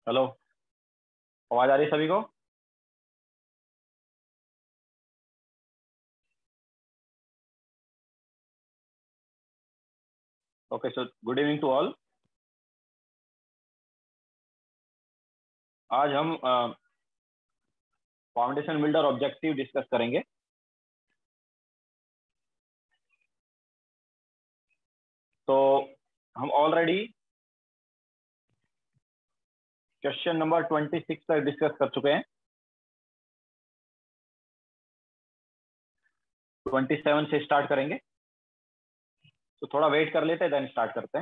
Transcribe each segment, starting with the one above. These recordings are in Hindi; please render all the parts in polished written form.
हेलो, आवाज आ रही है सभी को? Okay, so good evening to all. आज हम फाउंडेशन बिल्डर ऑब्जेक्टिव डिस्कस करेंगे। तो हम ऑलरेडी क्वेश्चन नंबर 26 तक डिस्कस कर चुके हैं। 27 से स्टार्ट करेंगे, तो थोड़ा वेट कर लेते हैं, देन स्टार्ट करते हैं।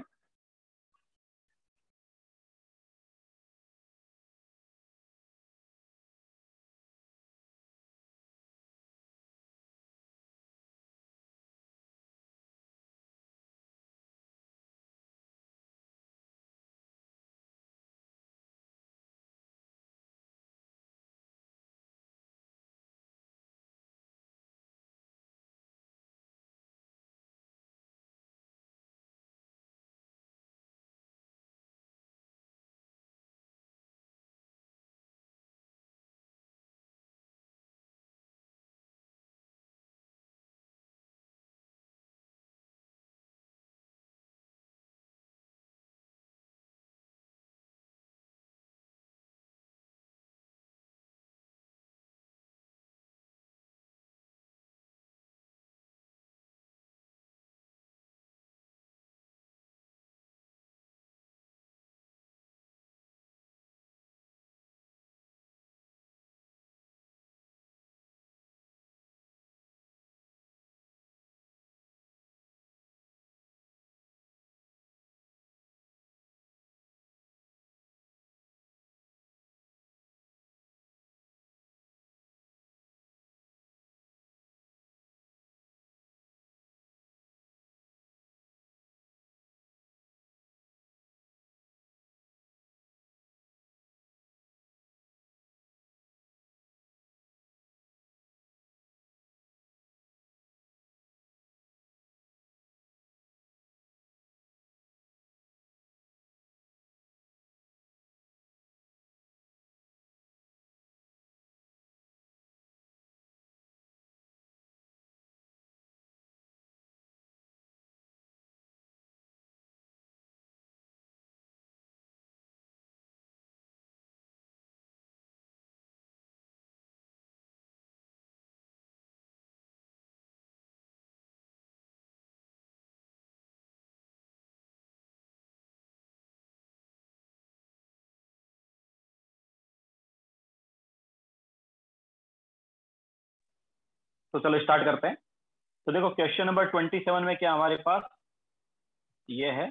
तो चलो स्टार्ट करते हैं। तो देखो, क्वेश्चन नंबर 27 में क्या हमारे पास ये है,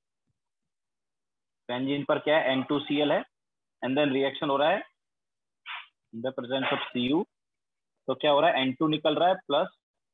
बेंजीन पर क्या है, N2Cl है, एंड देन रिएक्शन हो रहा है in the presence of Cu। तो क्या हो रहा है, N2 निकल रहा है प्लस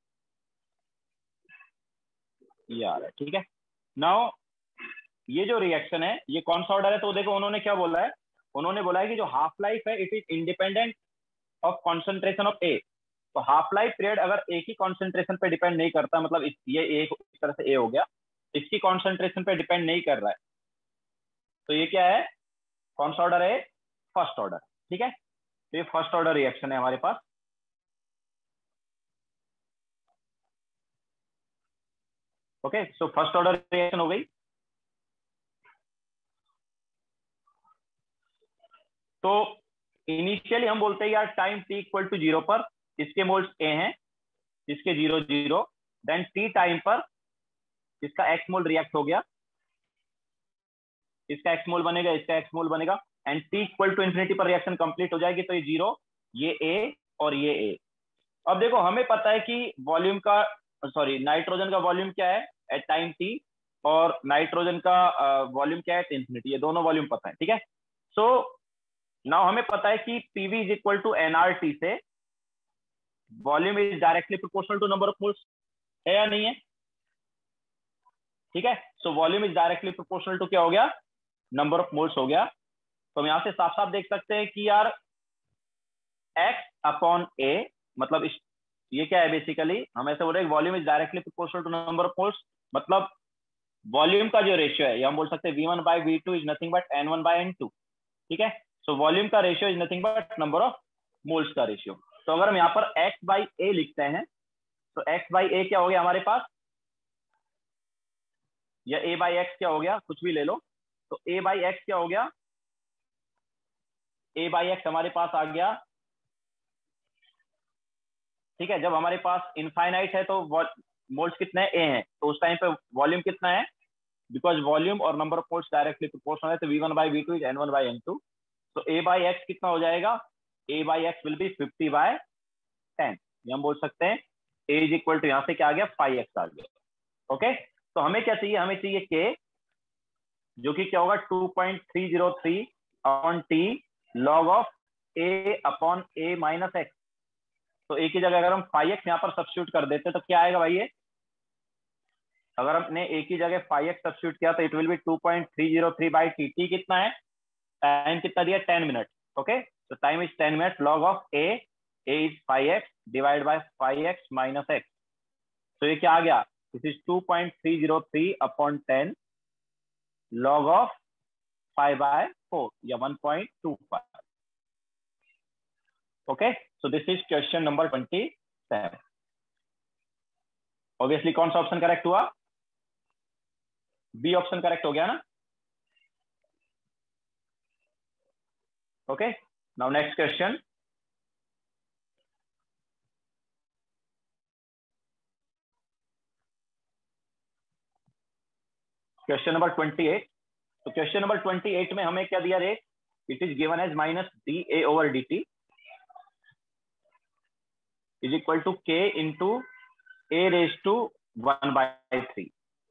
ये आ रहा है। ठीक है, नाउ ये जो रिएक्शन है ये कौन सा ऑर्डर है? तो देखो उन्होंने क्या बोला है, उन्होंने बोला है कि जो हाफ लाइफ है it is independent of concentration of A. तो हाफ लाइफ पीरियड अगर एक ही कॉन्सेंट्रेशन पे डिपेंड नहीं करता, मतलब ये एक इस तरह से ए हो गया, इसकी कॉन्सेंट्रेशन पे डिपेंड नहीं कर रहा है, तो ये क्या है, कौन सा ऑर्डर है? First order. ठीक है, तो ये फर्स्ट ऑर्डर रिएक्शन है हमारे पास। Okay, so first order reaction हो गई। तो इनिशियली हम बोलते हैं यार टाइम t इक्वल टू 0 पर इसके मोल्स ए हैं, इसके 0 0, देन t टाइम पर इसका x मोल रिएक्ट हो गया, इसका x मोल बनेगा, इसका x मोल बनेगा, and t equal to infinity पर रिएक्शन कंप्लीट हो जाएगी। तो ये 0, ये a और ये a। अब देखो हमें पता है कि वॉल्यूम का, सॉरी, नाइट्रोजन का वॉल्यूम क्या है एट टाइम t, और नाइट्रोजन का वॉल्यूम क्या है एट इन्फिनिटी। ये दोनों वॉल्यूम पता है। ठीक है, सो नाउ हमें पता है कि PV is equal to nRT से volume is directly proportional to number of moles, है या नहीं है? ठीक है, so volume is directly proportional to क्या हो गया, नंबर ऑफ मोल्स हो गया। तो हम यहां से साफ साफ देख सकते हैं कि यार x अपॉन a, मतलब ये क्या है, बेसिकली हम ऐसे बोल रहे हैं volume is directly proportional to number of moles, मतलब वॉल्यूम का जो रेशियो है ये हम बोल सकते हैं v1 by v2 is nothing but n1 by n2। ठीक है। सो वॉल्यूम का ratio is nothing but number of moles का रेशियो। तो अगर हम यहाँ पर x बाई ए लिखते हैं तो x बाई ए क्या हो गया हमारे पास, या a बाई एक्स क्या हो गया, कुछ भी ले लो। तो a बाई एक्स क्या हो गया, a बाई एक्स हमारे पास आ गया। ठीक है, जब हमारे पास इनफाइनाइट है तो मोल्स कितने हैं, a हैं, तो उस टाइम पे वॉल्यूम कितना है, बिकॉज वॉल्यूम और number of moles directly proportional है, तो v1 by v2 is n1 by n2। तो a बाई एक्स कितना हो जाएगा, a by x will be 50 by 10। ये हम बोल सकते हैं a इज इक्वल टू, यहाँ से क्या आ गया 5x आ गया। ओके, तो हमें क्या चाहिए, हमें चाहिए k, जो कि क्या होगा 2.303 upon t log of a upon a minus x। तो a की जगह अगर हम 5x यहाँ पर सब्स्टिट्यूट कर देते तो क्या आएगा भाई, ये अगर हमने a की जगह 5x सब्स्टिट्यूट किया तो it will be 2.303 by T. T कितना है, टाइम कितना दिया 10 मिनट। ओके, तो time is 10 minute, log of a is 5x divide by 5x minus x। तो ये क्या आ गया, this is 2.303 upon 10 log of 5 by 4 या 1.25। Okay, so this is question number 27। Obviously कौन सा ऑप्शन करेक्ट हुआ, बी ऑप्शन करेक्ट हो गया ना। Okay, now next question. Question number 28। तो क्वेश्चन नंबर 28 में हमें क्या दिया rate, it is given as minus D A over D T is equal to के into A raise to 1/3।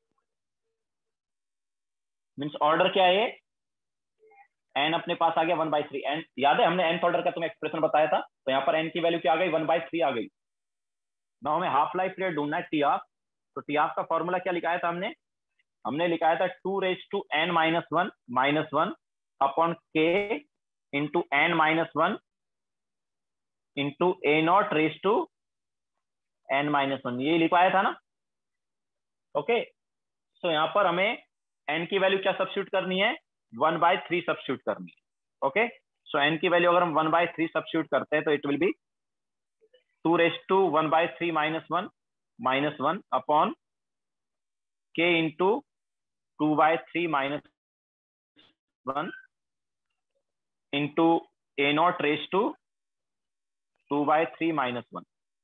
Means order क्या है, एन अपने पास आ गया 1/3। एन याद है, हमने एन ऑर्डर का तुम्हें एक्सप्रेशन बताया था, तो यहाँ पर एन की वैल्यू क्या आ गई 1/3 आ गई। ना हमें हाफ लाइफ पीरियड ढूंढना है टी ऑफ। तो टी ऑफ का फॉर्मूला क्या लिखाया था हमने, हमने लिखाया था 2 raise to n minus one upon K into n minus one into A naught raise to n minus one, ये लिखाया था ना। ओके, सो यहाँ पर हमें n की वैल्यू क्या सब्स्टिट्यूट करनी है, 1/3 सब्स्टिट्यूट करनी है। ओके, सो n की वैल्यू अगर हम 1/3 सब्स्टिट्यूट करते हैं तो it will be 2 raise to 1/3 minus one upon K into 2/3 minus one into A naught raise to 2/3 minus one.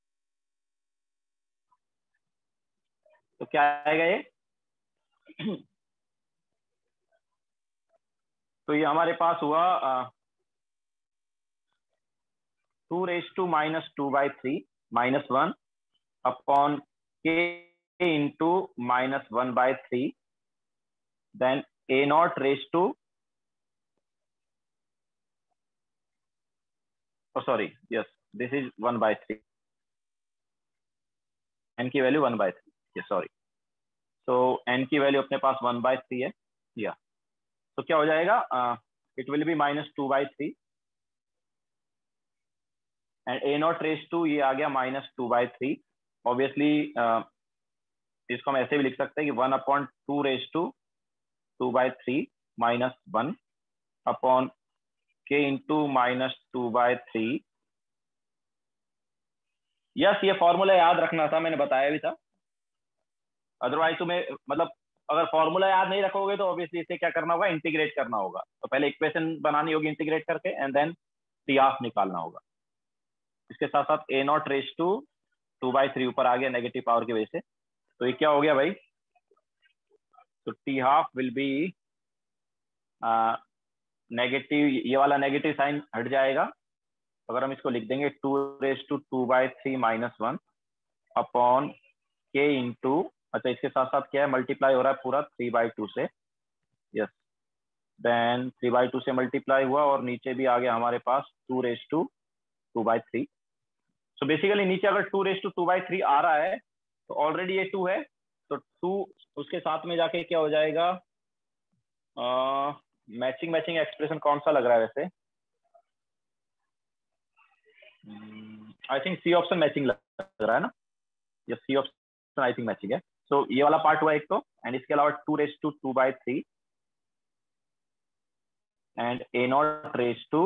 तो क्या आएगा ये तो ये हमारे पास हुआ 2 raise to minus 2/3 minus one upon K into minus 1/3 then A naught raise to, sorry yes this is 1/3, N की वैल्यू 1/3, सॉरी। तो एन की वैल्यू अपने पास 1/3 है, या तो क्या हो जाएगा, it will be minus 2/3 and A naught raise to, ये आ गया माइनस 2/3। ऑब्वियसली इसको हम ऐसे भी लिख सकते हैं कि 1/2 raise to 2/3 minus 1 upon K into minus 2/3। Yes, ये फॉर्मूला याद रखना था, मैंने बताया भी था। अदरवाइज तुम्हें मतलब अगर फॉर्मूला याद नहीं रखोगे तो ऑब्वियसली इसे क्या करना होगा, इंटीग्रेट करना होगा। तो पहले इक्वेशन बनानी होगी इंटीग्रेट करके एंड देन टी ऑफ निकालना होगा। इसके साथ साथ ए नॉट रेज टू 2/3 ऊपर आ गया नेगेटिव पावर की वजह से, तो ये क्या हो गया भाई, तो T half will be negative, ये वाला नेगेटिव साइन हट जाएगा। अगर हम इसको लिख देंगे 2 raise to 2/3 minus 1 upon K into, अच्छा इसके साथ साथ क्या है, मल्टीप्लाई हो रहा है पूरा 3/2 से, यस देन 3/2 से मल्टीप्लाई हुआ और नीचे भी आ गया हमारे पास 2 रेज टू 2/3। सो बेसिकली नीचे अगर 2 रेज टू 2/3 आ रहा है तो ऑलरेडी ये 2 है, तो 2 उसके साथ में जाके क्या हो जाएगा, मैचिंग एक्सप्रेशन कौन सा लग रहा है वैसे, I think C option matching लग रहा है ना, या C option I think matching है। सो ये वाला पार्ट हुआ एक तो, एंड इसके अलावा 2 raise to 2/3 and A naught raise to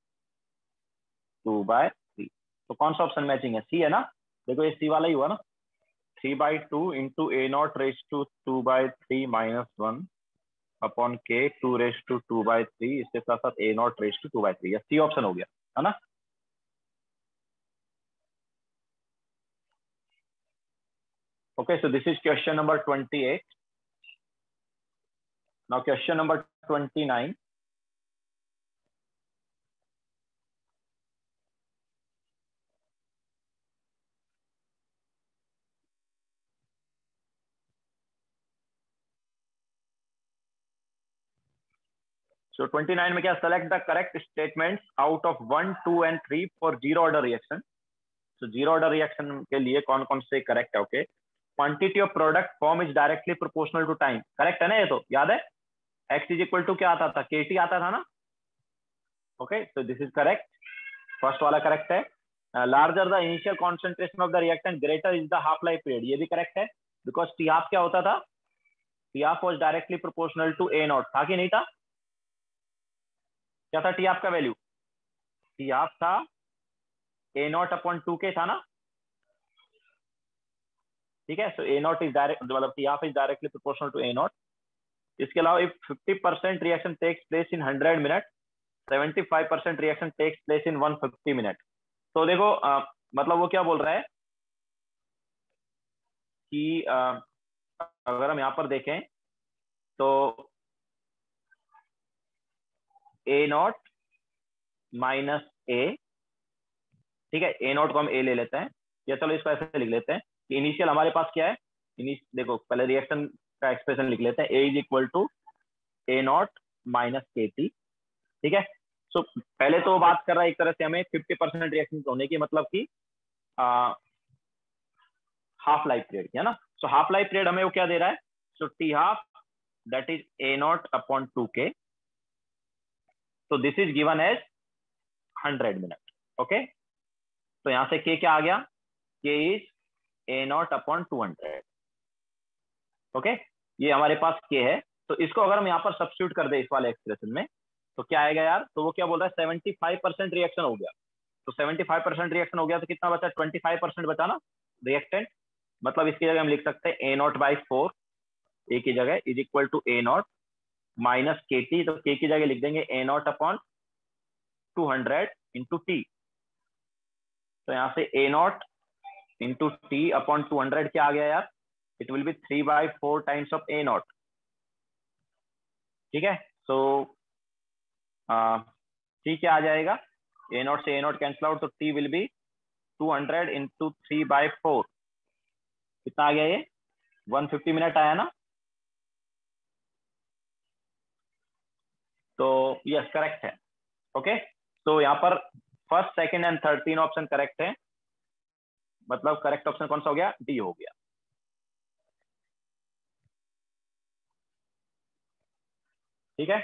2/3। तो कौन सा ऑप्शन मैचिंग है? सी है ना। देखो ये सी वाला ही हुआ ना, 3/2 into A naught raise to 2/3 -1 upon K 2 raise to 2/3, इसके साथ साथ A naught raise to 2/3, C option हो गया है ना। Okay, so this is question number 28. Now question number 29. So 29 में क्या, select the correct statements out of 1, 2 and 3 for zero order reaction. So zero order reaction के लिए कौन कौन से correct है? Okay. Quantity of product form is directly proportional to time. Correct है ना? ये तो याद है, x is equal to क्या आता था? KT आता था ना? Okay, so this is correct. First वाला correct है. Larger the initial concentration of the reactant, greater is the half life period. ये भी correct है, because T half क्या होता था? T half was directly proportional to A naught, था कि नहीं था? क्या था T half का वैल्यू? T half था A naught अपॉन 2K था ना, ठीक है। सो A naught इज डायरेक्ट, मतलब T half is directly proportional to A naught। इसके अलावा if 50% reaction takes place in 100 minute, 75% reaction takes place in 150 minute. तो देखो मतलब वो क्या बोल रहा है कि अगर हम यहाँ पर देखें तो A naught माइनस A, ठीक है, A naught को हम A ले लेते हैं, या चलो इसको ऐसे लिख लेते हैं कि इनिशियल हमारे पास क्या है। देखो पहले रिएक्शन का एक्सप्रेशन लिख लेते हैं, A is equal to A naught minus KT, ठीक है। सो पहले तो बात कर रहा है एक तरह से हमें 50% रिएक्शन होने की, मतलब कि हाफ लाइफ पीरियड, है ना। सो हाफ लाइफ पीरियड हमें वो क्या दे रहा है? So T half that is A naught upon 2K, so this is given as 100 minute. Okay, तो यहां से K क्या आ गया? K is A naught upon 200। Okay, ये हमारे पास K है। तो इसको अगर हम यहाँ पर सब्स्टिट्यूट कर दे इस वाले एक्सप्रेशन में, तो क्या आएगा यार? तो वो क्या बोल रहा है, 75% रिएक्शन हो गया। तो 75% रिएक्शन हो गया तो कितना बचा? 25% बचा ना रिएक्टेंट। मतलब इसकी जगह हम लिख सकते हैं A naught by 4, A की जगह is equal to A naught minus KT, तो K की जगह लिख देंगे A naught upon 200 into T। तो यहाँ से A naught into T upon 200 क्या आ गया यार? It will be 3/4 times of A naught, ठीक है। सो T क्या आ जाएगा? A naught से A naught कैंसिल आउट, तो T विल बी 200 इंटू 3/4, कितना आ गया ये? 150 मिनट आया ना। तो यस करेक्ट है। ओके, तो यहाँ पर फर्स्ट, सेकंड एंड थर्ड तीन ऑप्शन करेक्ट है, मतलब करेक्ट ऑप्शन कौन सा हो गया? डी हो गया, ठीक है।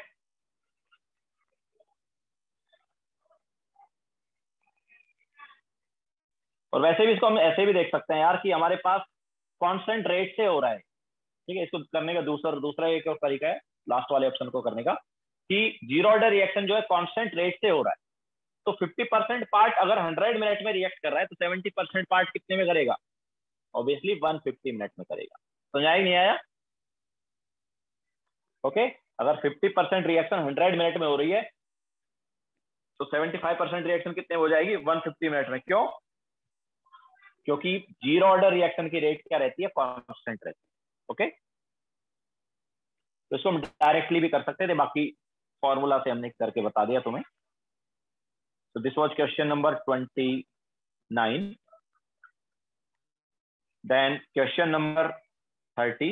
और वैसे भी इसको हम ऐसे भी देख सकते हैं यार कि हमारे पास कांस्टेंट रेट से हो रहा है, ठीक है। इसको करने का दूसरा एक और तरीका है लास्ट वाले ऑप्शन को करने का, कि जीरो ऑर्डर रिएक्शन जो है कांस्टेंट रेट से हो रहा है। तो 50% पार्ट अगर 100 मिनट में रिएक्ट कर रहा है, तो 70% पार्ट कितने में करेगा? ऑब्वियसली 150 मिनट में करेगा। समझ आया नहीं आया? ओके, अगर 50% रिएक्शन 100 मिनट में हो रही है, तो 75% रिएक्शन कितने हो जाएगी? 150 मिनट में। क्यों? क्योंकि जीरो ऑर्डर रिएक्शन की रेट क्या रहती है? कांस्टेंट रहती है। ओके, तो इसको हम डायरेक्टली भी कर सकते थे, बाकी फॉर्मूला से हमने करके बता दिया तुम्हें। So this was question number 29. Then question number 30.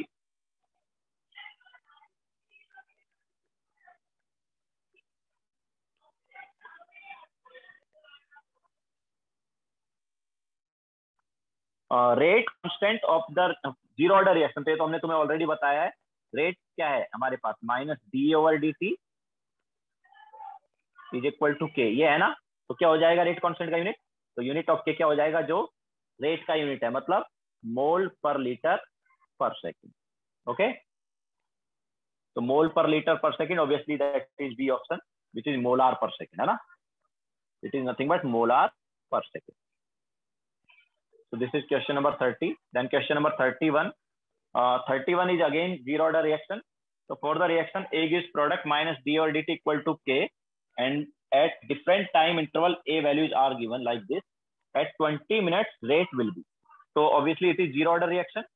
Rate constant of the zero order reaction, तो हमने तुम्हें ऑलरेडी बताया है। रेट क्या है हमारे पास? Minus d/dt is equal to K, ये है ना। तो क्या हो जाएगा रेट कांस्टेंट का यूनिट? तो यूनिट ऑफ के क्या हो जाएगा? जो रेट का यूनिट है, मतलब मोल पर लीटर पर सेकेंड। ओके, तो मोल पर litre per second, obviously that is B option. Which is molar per second, है ना. It is nothing but molar per second. So this is question number 30. Then question number 31. 31 is again zero order reaction. So for the reaction, A gives product minus d over dt equal to K, and at different time interval A values are given like this. At 20 minutes rate will be. So obviously it is zero order reaction.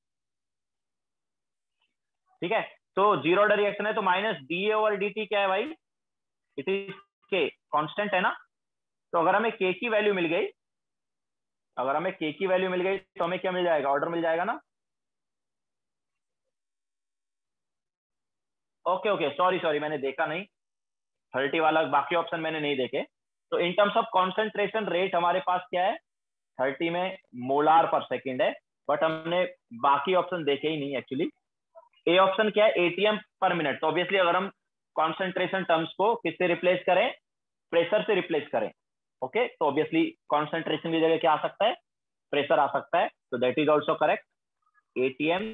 ठीक है. तो जीरो ऑर्डर रिएक्शन है तो minus D over D T क्या है भाई, इट इज के, कांस्टेंट है ना. तो अगर हमें के की वैल्यू मिल गई, अगर हमें के की वैल्यू मिल गई तो हमें क्या मिल जाएगा, ऑर्डर मिल जाएगा ना. ओके ओके, सॉरी सॉरी, मैंने देखा नहीं 30 वाला, बाकी ऑप्शन मैंने नहीं देखे. तो in terms of concentration rate हमारे पास क्या है 30 में मोलार पर सेकेंड है, बट हमने बाकी ऑप्शन देखे ही नहीं एक्चुअली. ए ऑप्शन क्या है एटीएम पर मिनट. तो ऑब्वियसली अगर हम कॉन्सेंट्रेशन टर्म्स को किससे रिप्लेस करें, प्रेशर से रिप्लेस करें, ओके, तो ऑब्वियसली कॉन्सेंट्रेशन की जगह क्या आ सकता है, प्रेशर आ सकता है. तो that is also correct. ATM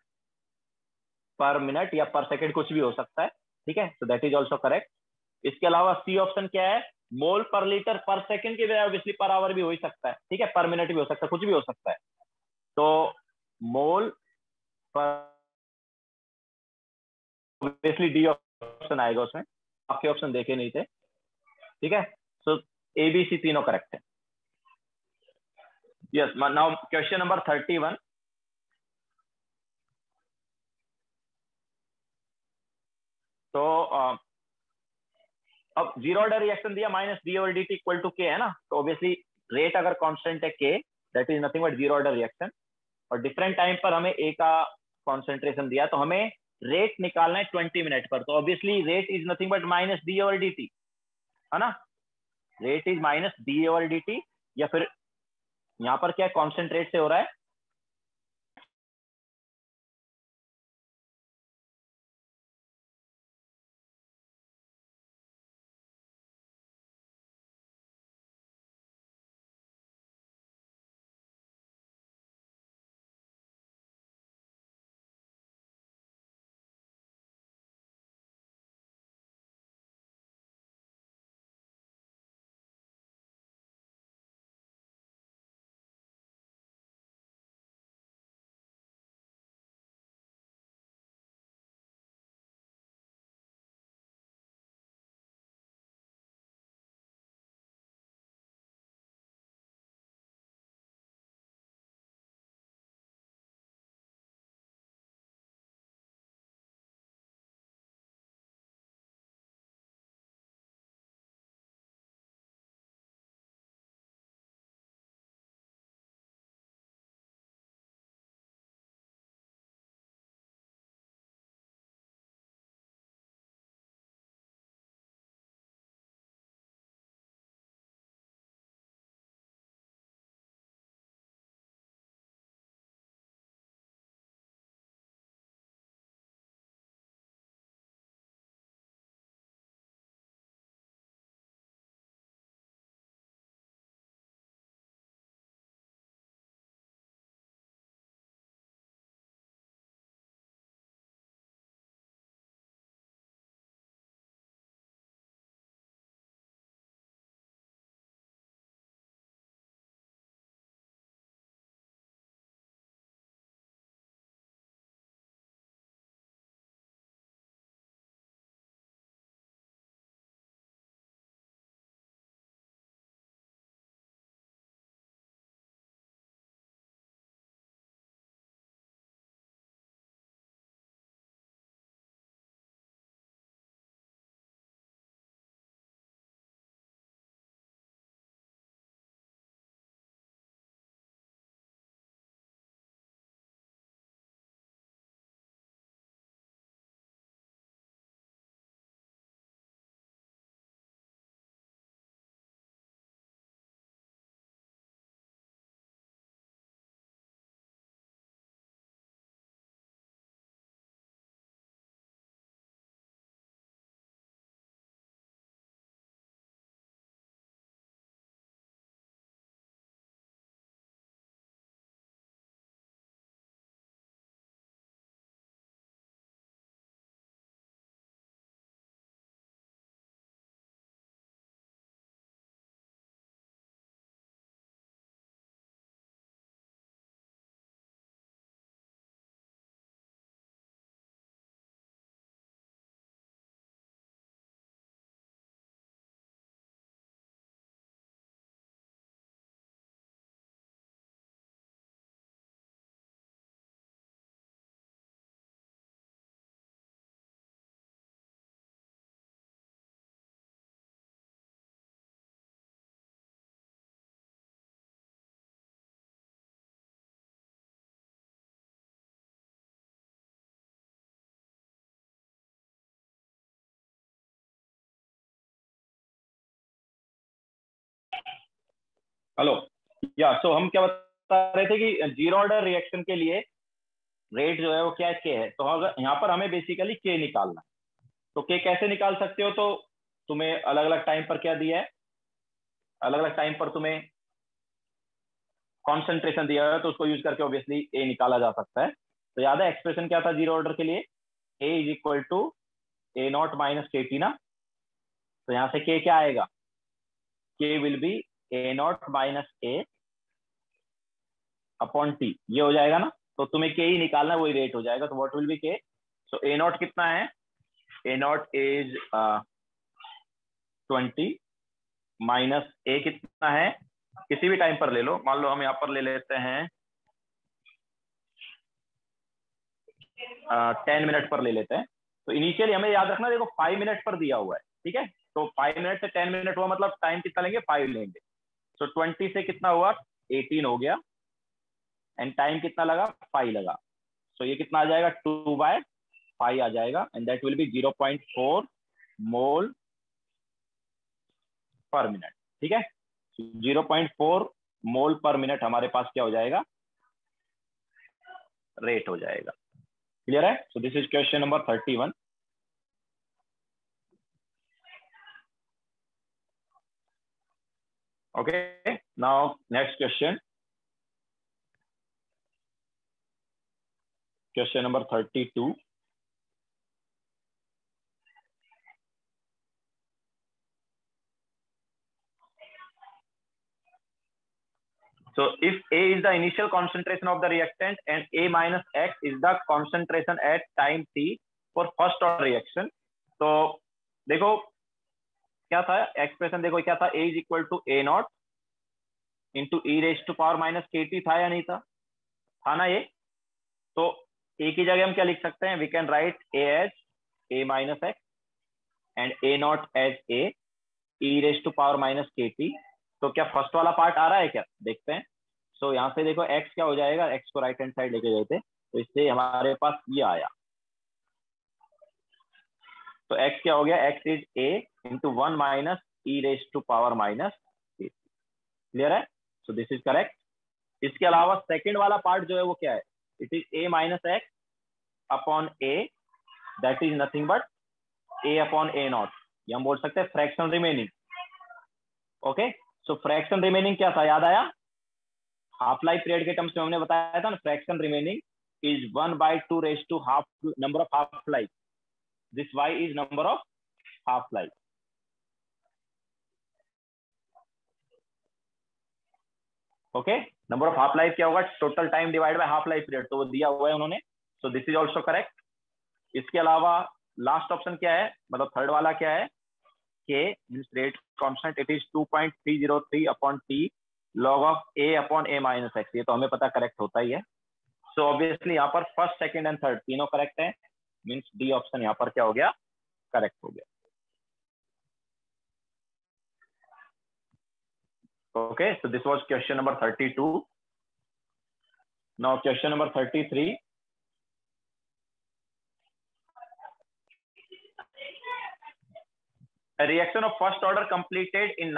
per minute या पर सेकेंड कुछ भी हो सकता है, ठीक है. तो दैट इज ऑल्सो करेक्ट. इसके अलावा सी ऑप्शन क्या है, मोल पर लीटर पर सेकेंड की बजाय ऑब्वियसली पर आवर भी हो ही सकता है, ठीक है, पर मिनट भी हो सकता है, कुछ भी हो सकता है. तो मोल पर ऑब्वियसली डी ऑप्शन आएगा उसमें, बाकी ऑप्शन देखे नहीं थे, ठीक है. सो ए बी सी तीनों करेक्ट है. Yes, now question number 31. तो अब जीरो ऑर्डर रिएक्शन दिया minus D over D T equal to K है ना. तो ऑब्वियसली रेट अगर कांस्टेंट है K, that is nothing but zero order reaction. और डिफरेंट टाइम पर हमें ए का कॉन्सेंट्रेशन दिया, तो हमें रेट निकालना है 20 मिनट पर. तो obviously rate is nothing but minus D over D T, है ना. Rate is minus D over D T, या फिर यहाँ पर क्या कॉन्सेंट्रेट से हो रहा है, हेलो, या सो हम क्या बता रहे थे कि जीरो ऑर्डर रिएक्शन के लिए रेट जो है वो क्या है, के है। तो अगर यहाँ पर हमें बेसिकली के निकालना है, तो के कैसे निकाल सकते हो? तो तुम्हें अलग अलग टाइम पर क्या दिया है, अलग अलग टाइम पर तुम्हें कॉन्सेंट्रेशन दिया है, तो उसको यूज करके ऑब्वियसली ए निकाला जा सकता है। तो याद है एक्सप्रेशन क्या था जीरो ऑर्डर के लिए? A is equal to A not minus के टी ना। तो यहाँ से के क्या आएगा? K will be A not minus A upon T, ये हो जाएगा ना। तो तुम्हें के ही निकालना है, वही रेट हो जाएगा। तो व्हाट विल बी के? सो ए नॉट कितना है? A not is 20 minus A कितना है? किसी भी टाइम पर ले लो, मान लो हम यहाँ पर ले लेते हैं 10 मिनट पर ले लेते हैं। तो इनिशियली हमें याद रखना, देखो 5 मिनट पर दिया हुआ है, ठीक है। तो 5 मिनट से 10 मिनट हुआ, मतलब टाइम कितना लेंगे? 5 लेंगे। तो 20 से कितना हुआ? 18 हो गया, एंड टाइम कितना लगा? 5 लगा। सो ये कितना आ जाएगा? 2/5 आ जाएगा, and that will be 0.4 mole per minute, ठीक है। 0.4 मोल पर मिनट हमारे पास क्या हो जाएगा? रेट हो जाएगा। क्लियर है? So this is question number 31। Okay, now next question. Question number 32. So if A is the initial concentration of the reactant and A minus X is the concentration at time t for first order reaction, तो देखो क्या था एक्सप्रेशन, देखो क्या था? A is equal to A not into E raise to power minus के टी, था या नहीं था? था ना ये। तो ए की जगह हम क्या लिख सकते हैं? We can write A as A minus X and A naught as A E raise to power minus के टी। तो क्या फर्स्ट वाला पार्ट आ रहा है क्या? देखते हैं। सो यहाँ से देखो x क्या हो जाएगा, x को राइट हैंड साइड लेके गए थे, तो इससे हमारे पास ये आया। तो x क्या हो गया? x is a into 1 minus E raise to power minus K. Clear है? So this is correct. इसके अलावा सेकेंड वाला पार्ट जो है वो क्या है? It is a minus x upon a, that is nothing but a upon a nought. ये हम बोल सकते हैं fraction remaining. Okay, so fraction remaining क्या था, याद आया? हाफ लाइफ पीरियड के टर्म्स में हमने बताया था ना, fraction remaining is 1/2 raise to half number of half life. This y is number of half life. Okay, number of half life क्या होगा? Total time divide by half life period, तो वो दिया हुआ है उन्होंने। So this is also correct. इसके अलावा लास्ट ऑप्शन क्या है, मतलब थर्ड वाला क्या है? K means rate constant, it is 2.303 upon t log of a upon a minus x. ये तो हमें पता करेक्ट होता ही है। सो ऑब्वियसली यहाँ पर फर्स्ट सेकंड एंड थर्ड तीनों करेक्ट है, मींस डी ऑप्शन यहाँ पर क्या हो गया? करेक्ट हो गया। Okay, so this was question number 32. Now question number 33. A reaction of first order completed in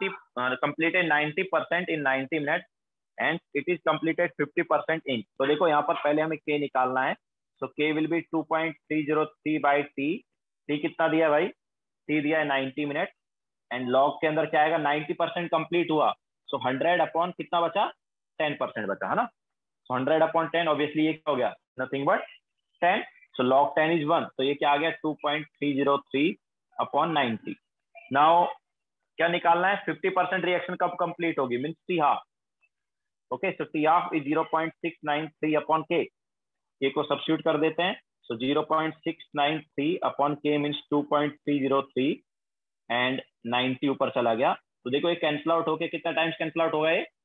90% in 90 minutes and it is completed 50% in. तो देखो यहाँ पर पहले हमें k निकालना है। So k will be 2.303 by t। t कितना दिया भाई? t दिया है 90 मिनट, एंड log के अंदर क्या आएगा? 90% कंप्लीट हुआ, सो 100 अपॉन कितना बचा? 10% बचा, है ना। सो 100 अपॉन 10, ऑब्वियसली ये क्या हो गया? Nothing but 10। So log 10 is 1, तो ये क्या आ गया? 2.303 अपॉन 90। नाउ क्या निकालना है? 50% रिएक्शन कब कंप्लीट होगी? Means t half. Okay, so t half is 0.693 upon k को सब्स्टिट्यूट कर देते हैं। So 0.693 upon k means 2.303 and 90 ऊपर चला गया। तो देखो ये कैंसिल आउट होके कितना टाइम्स कैंसिल आउट होगा? ये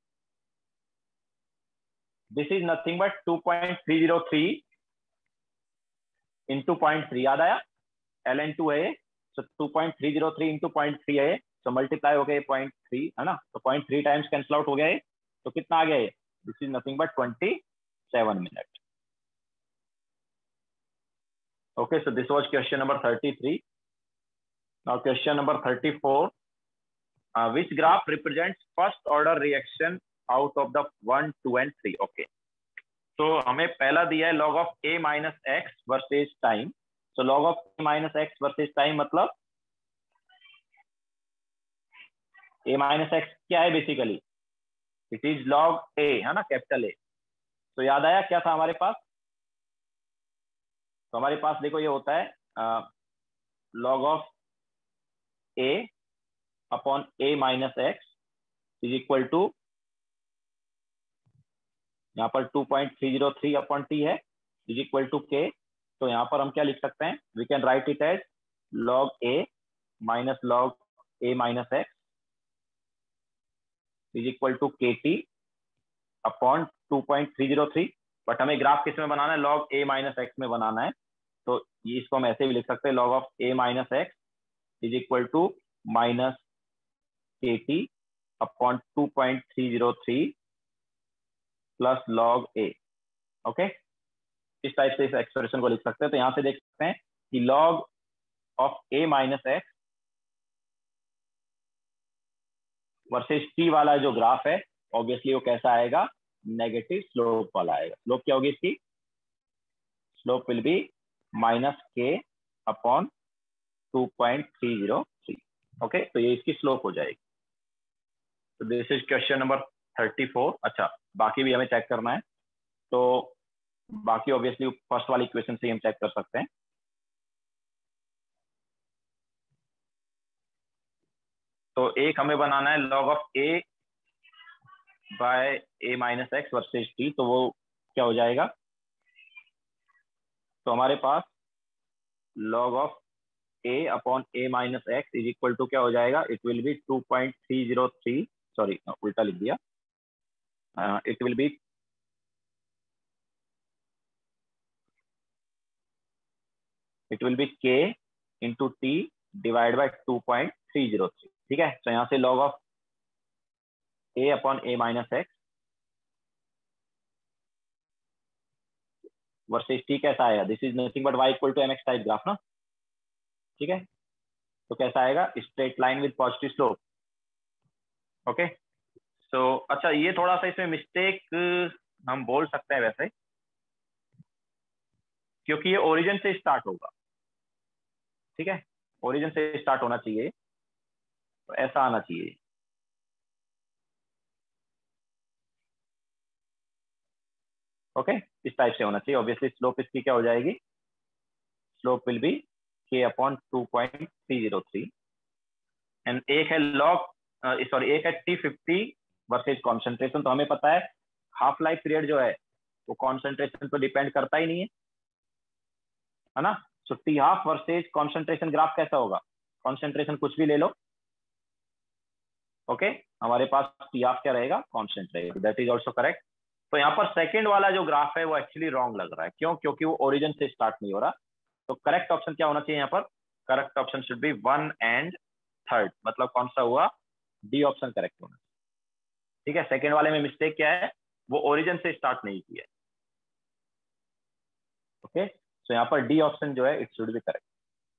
this is nothing but 2.303 into 0.3, याद आया? ln2 है ये। सो 2.303 इंटू 0.3 है, सो मल्टीप्लाई हो गया 0.3, है ना। तो 0.3 टाइम्स कैंसिल आउट हो गया ये। तो कितना आ गया ये? This is nothing but 27 minute. Okay, so this was question number 33। Now question number 34. Which graph represents first order reaction out of the 1, 2 and 3? Okay, तो हमें पहला दिया है log of a minus x versus time. तो log of a minus x versus time मतलब a माइनस एक्स क्या है basically? It is log a, है ना, कैपिटल A। तो याद आया क्या था हमारे पास? तो हमारे पास देखो ये होता है log of a upon a minus x is equal to, यहाँ पर 2.303 अपॉन t है, इज इक्वल टू k। तो यहाँ पर हम क्या लिख सकते हैं? We can write it as log a minus log a minus x is equal to kt upon 2.303। But हमें ग्राफ किस में बनाना है? लॉग a माइनस एक्स में बनाना है। तो ये इसको हम ऐसे भी लिख सकते हैं, log of a minus x is equal to minus kt upon 2.303 plus log a। Okay, इस टाइप से इस एक्सप्रेशन को लिख सकते हैं। तो यहाँ से देख सकते हैं कि log of a minus x versus t वाला जो ग्राफ है, ऑब्वियसली वो कैसा आएगा? नेगेटिव स्लोप वाला आएगा। स्लोप क्या होगी इसकी? Slope will be minus k upon 2.303। Okay, तो ये इसकी स्लोप हो जाएगी। तो दिस इज क्वेश्चन नंबर 34। अच्छा, बाकी भी हमें चेक करना है, तो बाकी ऑब्वियसली फर्स्ट वाली इक्वेशन से हम चेक कर सकते हैं। तो एक हमें बनाना है log of a by a minus x versus t। तो वो क्या हो जाएगा? तो हमारे पास log of a upon a minus x is equal to क्या हो जाएगा? इट विल बी 2.303, सॉरी उल्टा लिख दिया, it will be k into t divide by 2.303। ठीक है, तो यहाँ से log of a upon a minus x versus t कैसा आएगा? This is nothing but y equal to mx type graph ना। ठीक है, तो कैसा आएगा? Straight line with positive slope. Okay, so अच्छा, ये थोड़ा सा इसमें मिस्टेक हम बोल सकते हैं वैसे, क्योंकि ये ओरिजिन से स्टार्ट होगा। ठीक है, ओरिजिन से स्टार्ट होना चाहिए, तो ऐसा आना चाहिए। ओके, इस टाइप से होना चाहिए। ऑब्वियसली स्लोप इसकी क्या हो जाएगी? Slope will be k upon 2.303। And एक है लॉग, सॉरी एक है T50 वर्सेज कॉन्सेंट्रेशन। तो हमें पता है हाफ लाइफ पीरियड जो है वो कॉन्सेंट्रेशन पर डिपेंड करता ही नहीं है ना। So t half versus concentration graph कैसा होगा? कॉन्सेंट्रेशन कुछ भी ले लो, ओके, हमारे पास टी हाफ क्या रहेगा? कांस्टेंट रहेगा। That is also correct. तो यहाँ पर सेकंड वाला जो ग्राफ है वो एक्चुअली रॉन्ग लग रहा है। क्यों? क्योंकि वो ओरिजिन से स्टार्ट नहीं हो रहा। तो करेक्ट ऑप्शन क्या होना चाहिए यहाँ पर? Correct option should be 1 and 3rd। मतलब कौन सा हुआ? डी ऑप्शन करेक्ट होना। ठीक है, सेकंड वाले में मिस्टेक क्या है? वो ओरिजिन से स्टार्ट नहीं किया। ओके, तो यहाँ पर डी ऑप्शन जो है it should be correct.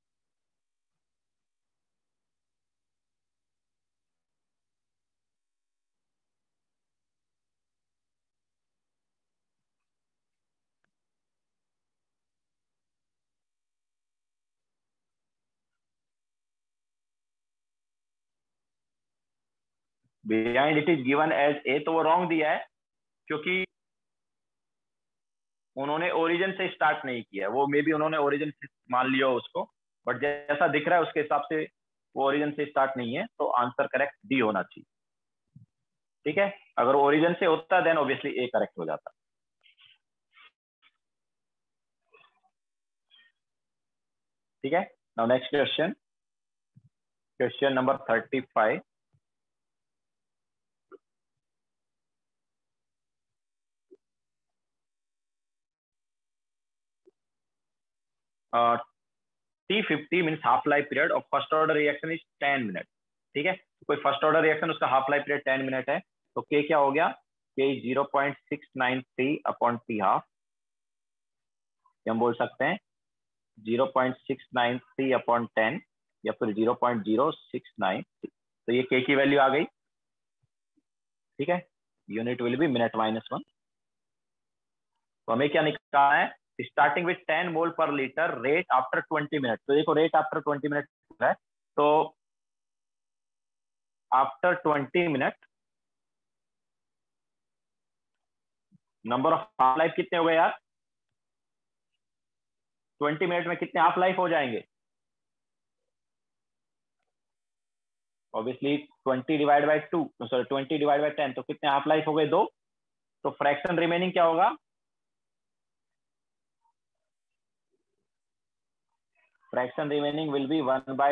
Behind it is given as A, तो वो रॉन्ग दिया है क्योंकि उन्होंने ओरिजिन से स्टार्ट नहीं किया। वो मे बी उन्होंने ओरिजिन से मान लिया उसको, बट जैसा दिख रहा है उसके हिसाब से वो ओरिजिन से स्टार्ट नहीं है। तो आंसर करेक्ट डी होना चाहिए। ठीक है, अगर ओरिजिन से होता देन ऑब्वियसली ए करेक्ट हो जाता। ठीक है, now next question, question number 35। T50 means half life period of first order reaction is 10 minute. ठीक है, कोई फर्स्ट ऑर्डर रिएक्शन उसका हाफ लाइफ पीरियड 10 मिनट है। तो के क्या हो गया? के 0.693 अपॉन टी हाफ। हम बोल सकते हैं 0.693 अपॉन 10 या फिर 0.069। तो ये के की वैल्यू आ गई, ठीक है। Unit will be minute -1। तो हमें क्या निकालना है, स्टार्टिंग विथ 10 मोल पर लीटर, रेट आफ्टर 20 मिनट। तो देखो रेट आफ्टर 20 मिनट है, तो after 20 minute number of half life कितने हो गए यार, 20 मिनट में कितने हाफ लाइफ हो जाएंगे, obviously 20 divide by 2, sorry 20 divide by 10, तो कितने हाफ लाइफ हो गए, 2। तो फ्रैक्शन रिमेनिंग क्या होगा, फ्रैक्शन रिमेनिंग विल बी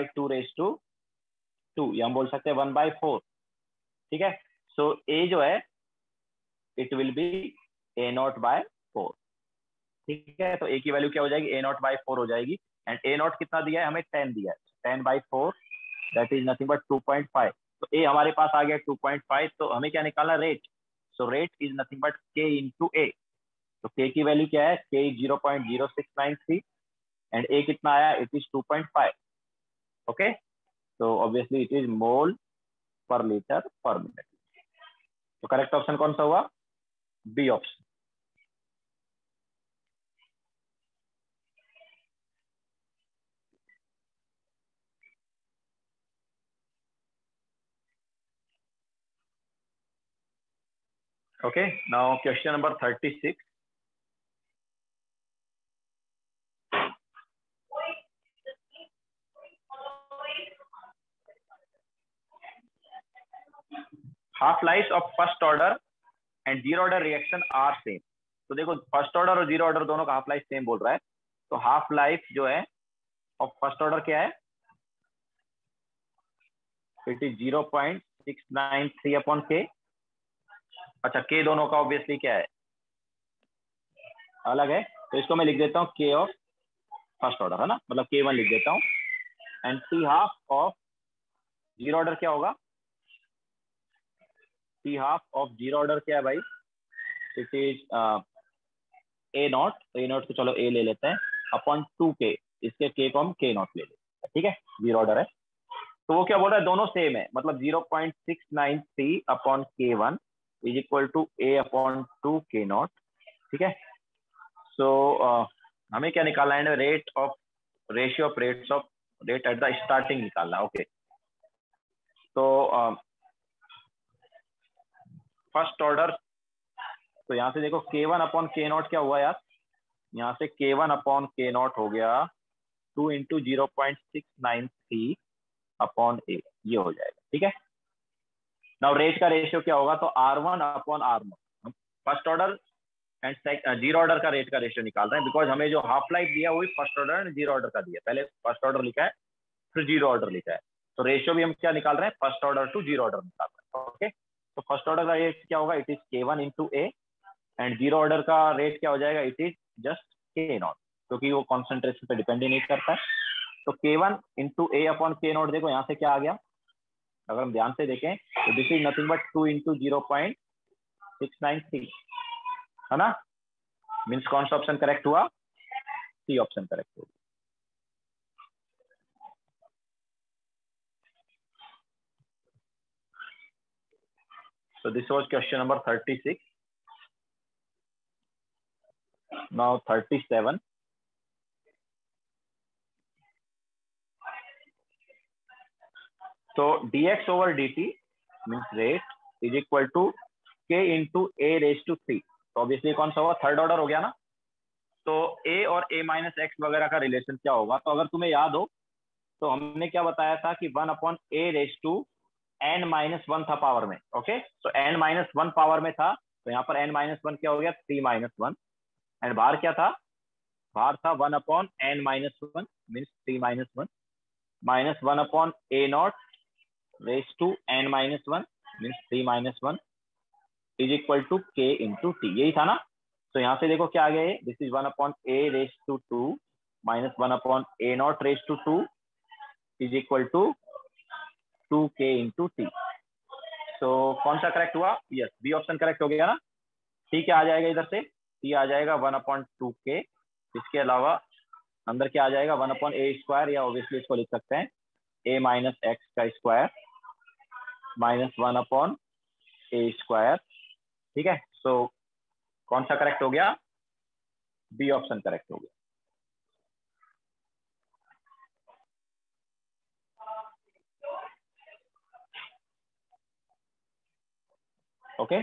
1/2 या हम बोल सकते हैं 1/4, ठीक है। सो ए जो है इट विल बी A0/4, ठीक है। तो ए की वैल्यू क्या हो जाएगी, A0/4 हो जाएगी। एंड A0 कितना दिया है हमें, 10 दिया है, 10/4 दैट इज नथिंग बट 2.5। तो ए हमारे पास आ गया 2.5, तो हमें क्या निकालना, rate. So rate is nothing but k into a. तो के की वैल्यू क्या है, के 0.0693 एंड ए कितना आया, इट इज 2.5, ओके। तो ऑब्वियसली इट इज मोल पर लीटर पर मिनट। तो करेक्ट ऑप्शन कौन सा हुआ, B option. Okay, now question number 36. Half lives of first order and zero order reaction are same. तो देखो फर्स्ट ऑर्डर और जीरो ऑर्डर दोनों का हाफ लाइफ सेम बोल रहा है। तो हाफ लाइफ जो है ऑफ फर्स्ट ऑर्डर क्या है, इट इज 0.693 अपॉन के। अच्छा के दोनों का ऑब्वियसली क्या है, अलग है, तो इसको मैं लिख देता हूँ के ऑफ फर्स्ट ऑर्डर, है ना, मतलब K1 लिख देता हूँ। And t half of zero order क्या होगा, t half of zero order क्या है भाई, इट इज A0। तो A0 को चलो A ले लेते हैं अपॉन 2K, इसके K को हम K0 ले लेते हैं, ठीक है, जीरो ऑर्डर है। तो वो क्या बोल रहा है, दोनों सेम है, मतलब 0.693 upon K1 is equal to A upon 2 K0, ठीक है। सो हमें क्या निकालना है, rate of ratio of rates of rate at the starting निकालना, ओके। तो फर्स्ट ऑर्डर, तो यहाँ से देखो K1 अपॉन K0 क्या हुआ यार, यहाँ से K1 अपॉन K0 हो गया 2 इंटू 0.693 अपॉन ए, ये हो जाएगा, ठीक है। नाउ रेट का रेशियो क्या होगा, तो R1 upon R0, first order and zero order का रेट का रेशियो निकाल रहे हैं, बिकॉज हमें जो हाफ लाइफ दिया वही first order and zero order का दिया, पहले फर्स्ट ऑर्डर लिखा है फिर जीरो ऑर्डर लिखा है। तो रेशियो भी हम क्या निकाल रहे हैं, first order to zero order निकाल रहे हैं, ओके। तो फर्स्ट ऑर्डर का रेट क्या होगा, it is K1 into a, and zero order का रेट क्या हो जाएगा, इट इज जस्ट K0, क्योंकि वो कॉन्सेंट्रेशन पे डिपेंड ही नहीं करता है। तो K1 इंटू ए अपॉन K0, देखो यहाँ से क्या आ गया, अगर हम ध्यान से देखें तो this is nothing but 2 into 0.693, है ना। मीन्स कौन सा ऑप्शन करेक्ट हुआ, सी ऑप्शन करेक्ट हुआ। So this was question number 36. Now 37. So dx over dt means rate is equal to k into a raised to 3. तो ऑब्वियसली कौन सा होगा, थर्ड ऑर्डर हो गया ना। तो a और a माइनस एक्स वगैरह का रिलेशन क्या होगा, तो अगर तुम्हें याद हो तो हमने क्या बताया था कि 1 upon a raise to n-1 था पावर में, ओके। तो n-1 पावर में था, तो यहाँ पर n-1 क्या हो गया, 3-1, एंड बाहर क्या था, बाहर था 1 upon n-1 means 3-1 minus 1 upon a0 raise to n-1 means 3-1 is equal to k into t, यही था ना। तो यहाँ से देखो क्या आ गया, this is 1 upon a raise to 2 minus 1 upon a0 raise to 2 is equal to 2k into t. तो कौन सा करेक्ट हुआ, यस बी ऑप्शन करेक्ट हो गया ना। ठीक है, आ जाएगा इधर से टी आ जाएगा 1 अपॉन 2k, इसके अलावा अंदर क्या आ जाएगा 1 अपॉन ए स्क्वायर, या ऑब्वियसली इसको लिख सकते हैं a माइनस एक्स का स्क्वायर -1/a²। ठीक है, सो कौन सा करेक्ट हो गया? बी ऑप्शन करेक्ट हो गया। ओके,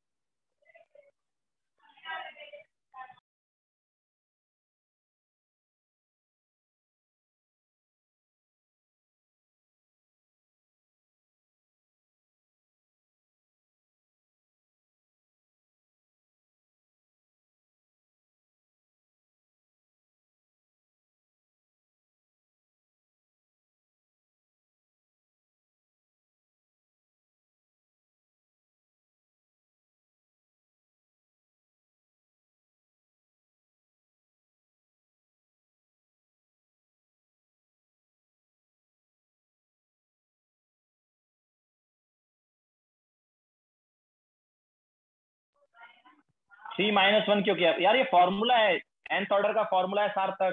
C-1 क्यों किया यार? ये फॉर्मूला है, nth ऑर्डर का फॉर्मूला है सार्थक।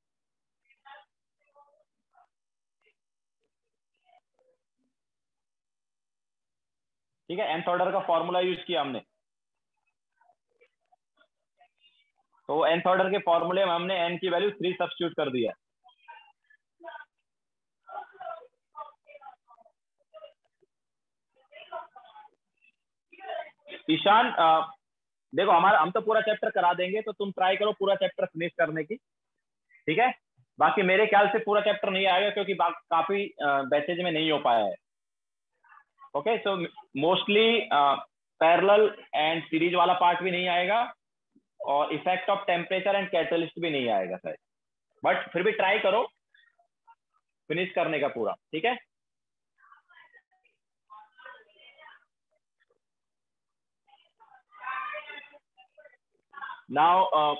ठीक है, nth ऑर्डर का फॉर्मूला यूज किया हमने, तो nth ऑर्डर के फॉर्मूले में हमने n की वैल्यू 3 सब्स्टिट्यूट कर दिया। ईशान देखो, हम तो पूरा चैप्टर करा देंगे, तो तुम ट्राई करो पूरा चैप्टर फिनिश करने की। ठीक है, बाकी मेरे ख्याल से पूरा चैप्टर नहीं आएगा, क्योंकि काफी बैचेज में नहीं हो पाया है। Okay, so mostly parallel and series वाला पार्ट भी नहीं आएगा, और effect of temperature and catalyst भी नहीं आएगा सर, बट फिर भी ट्राई करो फिनिश करने का पूरा। ठीक है, now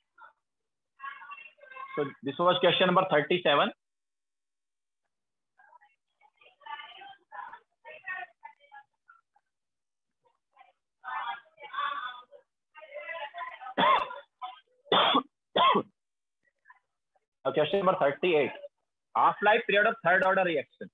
so this was question number 37. Question number 38, half life period of third order reaction.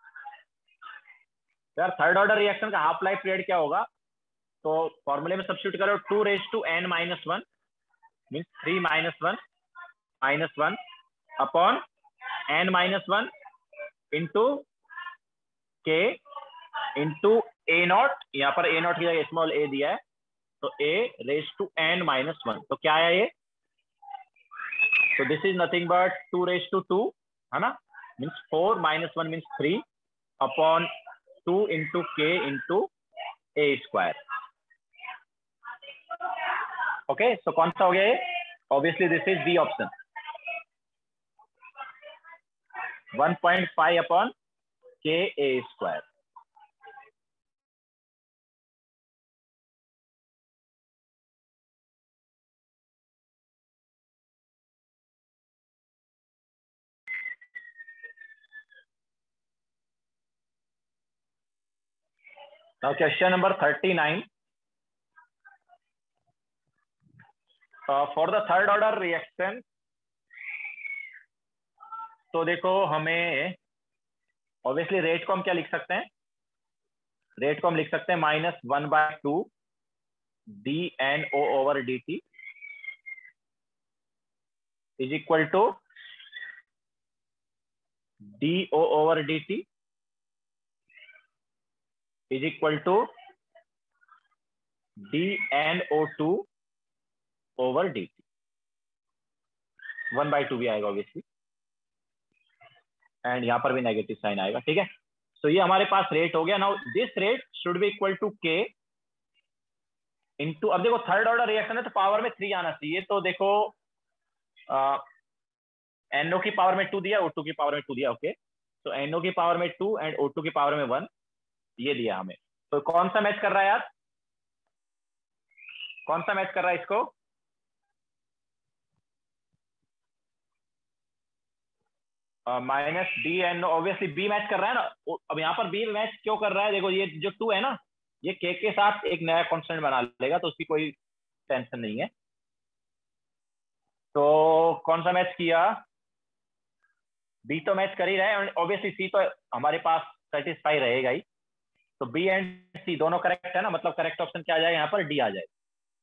यार थर्ड ऑर्डर रिएक्शन का हाफ लाइफ पीरियड क्या होगा? तो फॉर्मूले में सब्स्टिट्यूट करो, 2n - 1 means 3 - 1 upon n-1 into k into a0, यहाँ पर a0 की जगह स्मॉल a दिया है, तो a⁻n-1। तो क्या है ये? तो दिस इज नथिंग बट 2⁻2 है ना, means 4 - 1 means 3 upon 2 into k into a²। Okay, so कौन सा हो गया ये? Obviously this is B option, 1.5 upon k a²। Now question number 39. For the third order reaction, तो देखो हमें ऑब्वियसली रेट को हम क्या लिख सकते हैं? रेट को हम लिख सकते हैं -1/2 dNO/dt is equal to DO/dt is equal to dNO2/dt। 1/2 भी आएगा ऑब्वियसली, एंड यहाँ पर भी नेगेटिव साइन आएगा। ठीक है, तो ये हमारे पास रेट हो गया। Now this rate should be equal to k into, अब देखो थर्ड ऑर्डर रिएक्शन है तो पावर में 3 आना चाहिए, तो देखो NO की पावर में 2 दिया, O2 की पावर में 2 दिया। ओके, तो NO की पावर में 2 एंड O2 की पावर में 1 ये दिया हमें। तो कौन सा मैच कर रहा है यार? कौन सा मैच कर रहा है इसको? -DNO, ऑब्वियसली बी मैच कर रहा है ना। अब यहाँ पर बी मैच क्यों कर रहा है? देखो ये जो 2 है ना, ये k के साथ एक नया कांस्टेंट बना लेगा, तो उसकी कोई टेंशन नहीं है। तो कौन सा मैच किया? बी तो मैच कर ही रहा है, ऑब्वियसली सी तो हमारे पास सेटिस्फाई रहेगा ही। तो बी एंड सी दोनों करेक्ट है ना, मतलब करेक्ट ऑप्शन क्या आ जाएगा यहाँ पर, डी आ जाएगा।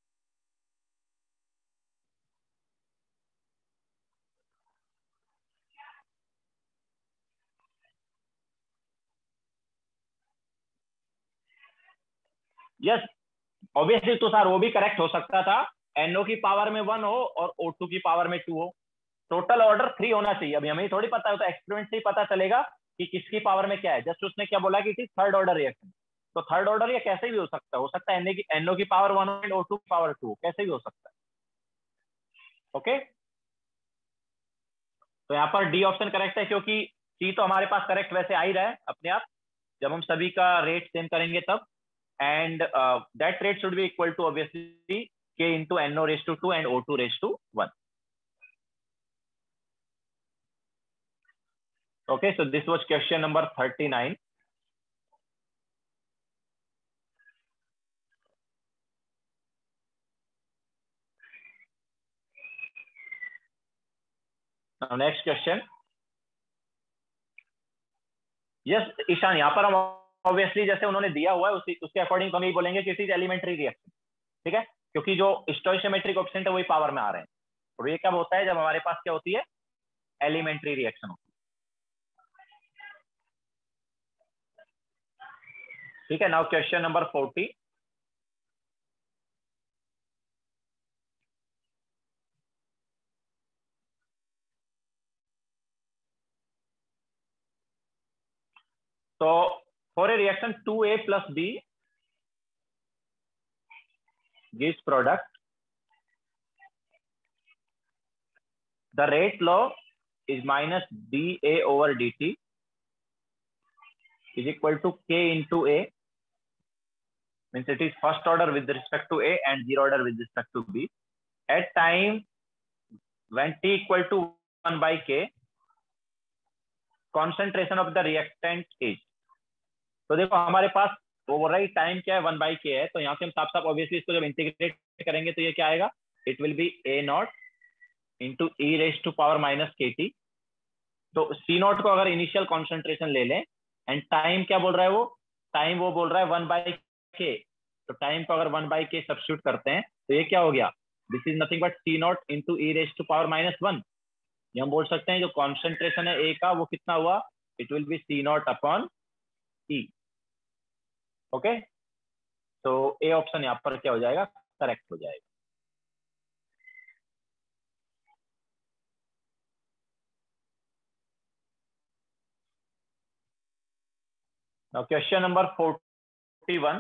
यस ऑब्वियसली, तो सर वो भी करेक्ट हो सकता था, NO की पावर में 1 हो और O2 की पावर में 2 हो। टोटल ऑर्डर 3 होना चाहिए। अभी हमें थोड़ी पता होता, एक्सपेरिमेंट से ही पता चलेगा कि किसकी पावर में क्या है। जस्ट उसने क्या बोला कि थर्ड ऑर्डर रिएक्शन, तो थर्ड ऑर्डर ये कैसे भी हो सकता है, NO की पावर 1 एंड O2 की पावर 2, कैसे भी हो सकता है। ओके, तो यहाँ पर डी ऑप्शन करेक्ट है, क्योंकि सी तो हमारे पास करेक्ट वैसे आ ही रहा है अपने आप, जब हम सभी का रेट सेम करेंगे तब। And that rate should be equal to obviously k into NO raise to 2 and O2 raise to 1. Okay, so this was question number 39. Now next question. Yes, Ishan, यहाँ पर हम ऑब्वियसली जैसे उन्होंने दिया हुआ है उसके अकॉर्डिंग तो हम यही बोलेंगे कि इट इज एलिमेंट्री रिएक्शन, ठीक है, क्योंकि जो स्टोइशियोमेट्रिक कोएफिशिएंट है वही पावर में आ रहे हैं। और ये कब होता है, जब हमारे पास क्या होती है, एलिमेंट्री रिएक्शन होती है। ठीक है, now question number 40. So for a reaction 2A plus B gives product, the rate law is minus dA over dt is equal to K into A, means it is first order with respect to A and zero order with respect to B. At time when T equal to 1 by K, concentration of the reactant is. तो देखो हमारे पास वो बोल रहा है टाइम क्या है, 1 by K है, तो यहाँ से हम साफ साफ ऑब्वियसली इसको जब इंटीग्रेट करेंगे तो ये क्या आएगा, it will be A not into e raise to power minus KT. तो C नॉट को अगर इनिशियल कॉन्सेंट्रेशन ले लें, एंड टाइम क्या बोल रहा है वो, टाइम वो बोल रहा है 1 by K, तो टाइम को अगर 1 by K सब्स्टिट्यूट करते हैं तो ये क्या हो गया, this is nothing but C nought into e raise to power minus 1. ये हम बोल सकते हैं जो कॉन्सेंट्रेशन है A का वो कितना हुआ, it will be C nought upon E. Okay, तो ए ऑप्शन यहाँ पर क्या हो जाएगा, करेक्ट हो जाएगा. Now question number 41.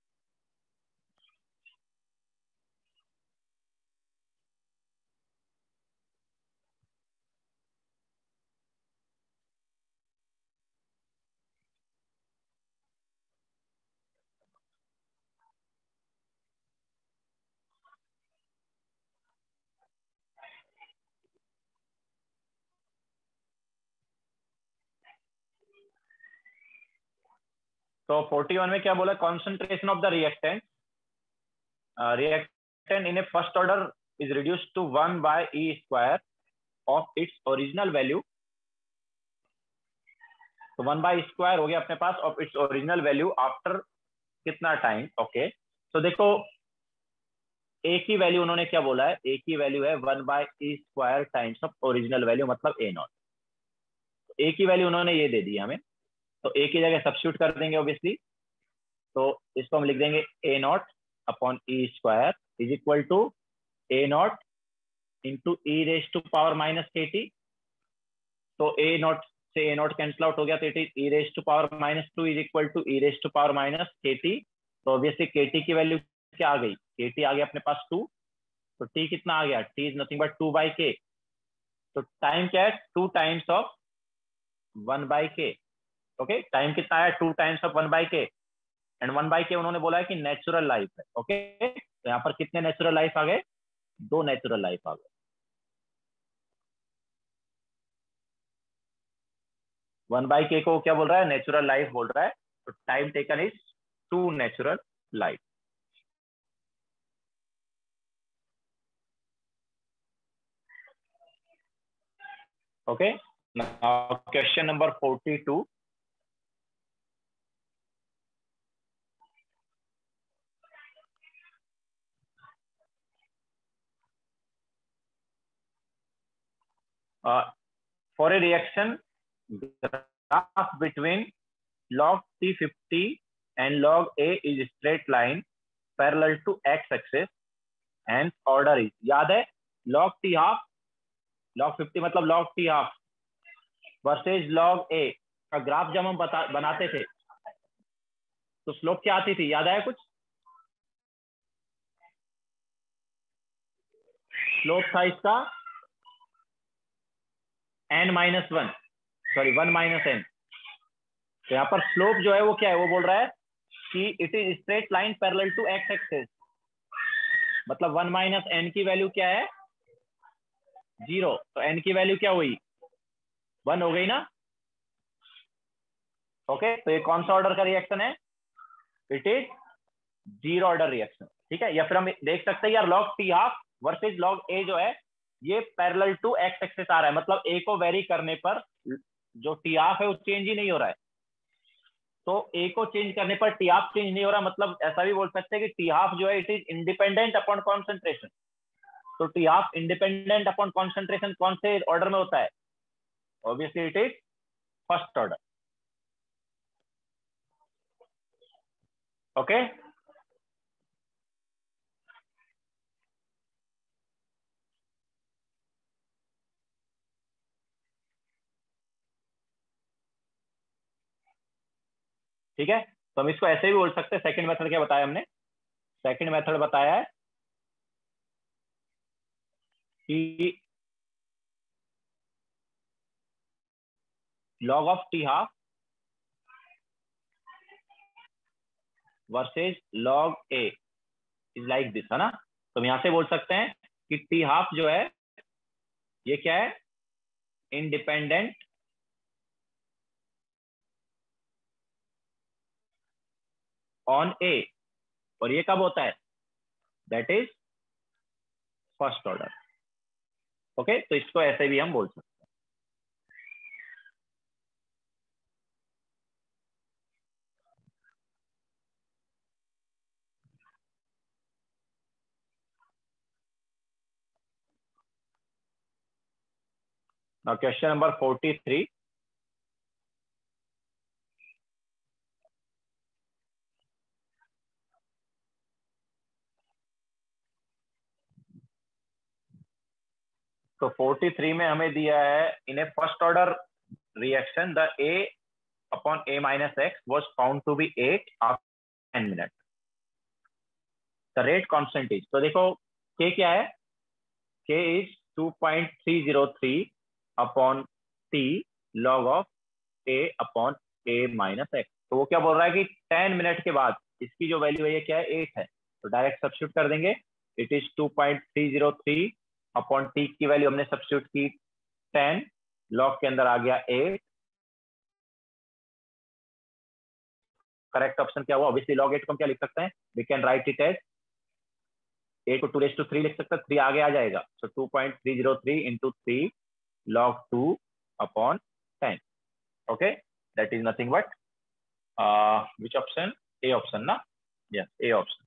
तो 41 में क्या बोला, concentration of the reactant in a first order is reduce to 1 by E square of its original value. तो 1 by E स्क्वायर हो गया अपने पास of its original value after कितना टाइम. ओके, तो देखो ए की वैल्यू उन्होंने क्या बोला है, ए की वैल्यू है 1 by E square times of original value, मतलब A नॉट. ए की वैल्यू उन्होंने ये दे दी हमें, तो ए की जगह सब्स्टिट्यूट कर देंगे ऑब्वियसली. तो इसको हम लिख देंगे A naught upon e square is equal to A naught into e raise to power minus KT. तो ए नॉट से ए नॉट कैंसिल आउट हो गया, तो it is e raise to power minus 2 is equal to e raise to power minus KT. तो ऑब्वियसली KT की वैल्यू क्या आ गई, KT आ गया अपने पास 2. तो T कितना आ गया, T is nothing but 2 by K. तो टाइम क्या है, 2 times of 1 by K. Okay, time कितना है, 2 times of 1 by K. And 1 by K उन्होंने बोला है कि नेचुरल लाइफ है. ओके, तो यहाँ पर कितने नेचुरल लाइफ आ गए, 2 नेचुरल लाइफ आ गए. 1 by K को क्या बोल रहा है, नेचुरल लाइफ बोल रहा है. तो time taken is 2 natural life. Okay, now question number 42. For a reaction graph between log T50 and log A is straight line parallel to x axis and order is, याद है log T half, log 50 मतलब log T half versus log A का ग्राफ जब हम बनाते थे तो स्लोप क्या आती थी, याद आया कुछ? स्लोप था इसका n-1, सॉरी 1 - n। तो यहाँ पर स्लोप जो है वो क्या है, वो बोल रहा है कि it is straight line parallel to x axis, मतलब 1 - n की वैल्यू क्या है, 0। तो n की वैल्यू क्या हुई, 1 हो गई ना। ओके, तो ये कौन सा ऑर्डर का रिएक्शन है, it is zero order reaction, ठीक है। या फिर हम देख सकते हैं यार log T half versus log A जो है ये पैरेलल टू एक्स एक्सिस आ रहा है, मतलब A को वेरी करने पर जो T हाफ है वो चेंज ही नहीं हो रहा है। तो A को चेंज करने पर T हाफ चेंज नहीं हो रहा, मतलब ऐसा भी बोल सकते हैं कि T हाफ जो है it is independent upon concentration. तो T half independent upon concentration कौन से ऑर्डर में होता है, obviously it is first order. Okay, ठीक है। तो हम इसको ऐसे भी बोल सकते हैं, सेकंड मेथड क्या बताया हमने, सेकंड मेथड बताया है कि log of T half versus log A is like this, है ना। तो हम यहां से बोल सकते हैं कि T हाफ जो है ये क्या है, इंडिपेंडेंट ऑन A, और ये कब होता है, that is first order. Okay, तो इसको ऐसे भी हम बोल सकते हैं। Now question number 43। तो 43 में हमें दिया है in a first order reaction the A upon A minus x was found to be 8 after 10 minutes. The rate constant is, तो देखो K क्या है, K is 2.303 upon T log of A upon A minus x। तो वो क्या बोल रहा है कि 10 मिनट के बाद इसकी जो वैल्यू है ये क्या है, 8 है। तो डायरेक्ट सब्स्टिट्यूट कर देंगे, इट इज 2.303 अपॉन टी की वैल्यू हमने सब्स्टिट्यूट की 10, लॉग के अंदर आ गया 8। करेक्ट ऑप्शन क्या हुआ, ऑब्वियसली log 8 को हम क्या लिख सकते हैं, we can write it as 8 को 2 3 लिख सकते हैं, 3 आगे आ जाएगा। So 2.303 into 3 log 2 upon 10। Okay, that is nothing but which option, A option ना, yes A option.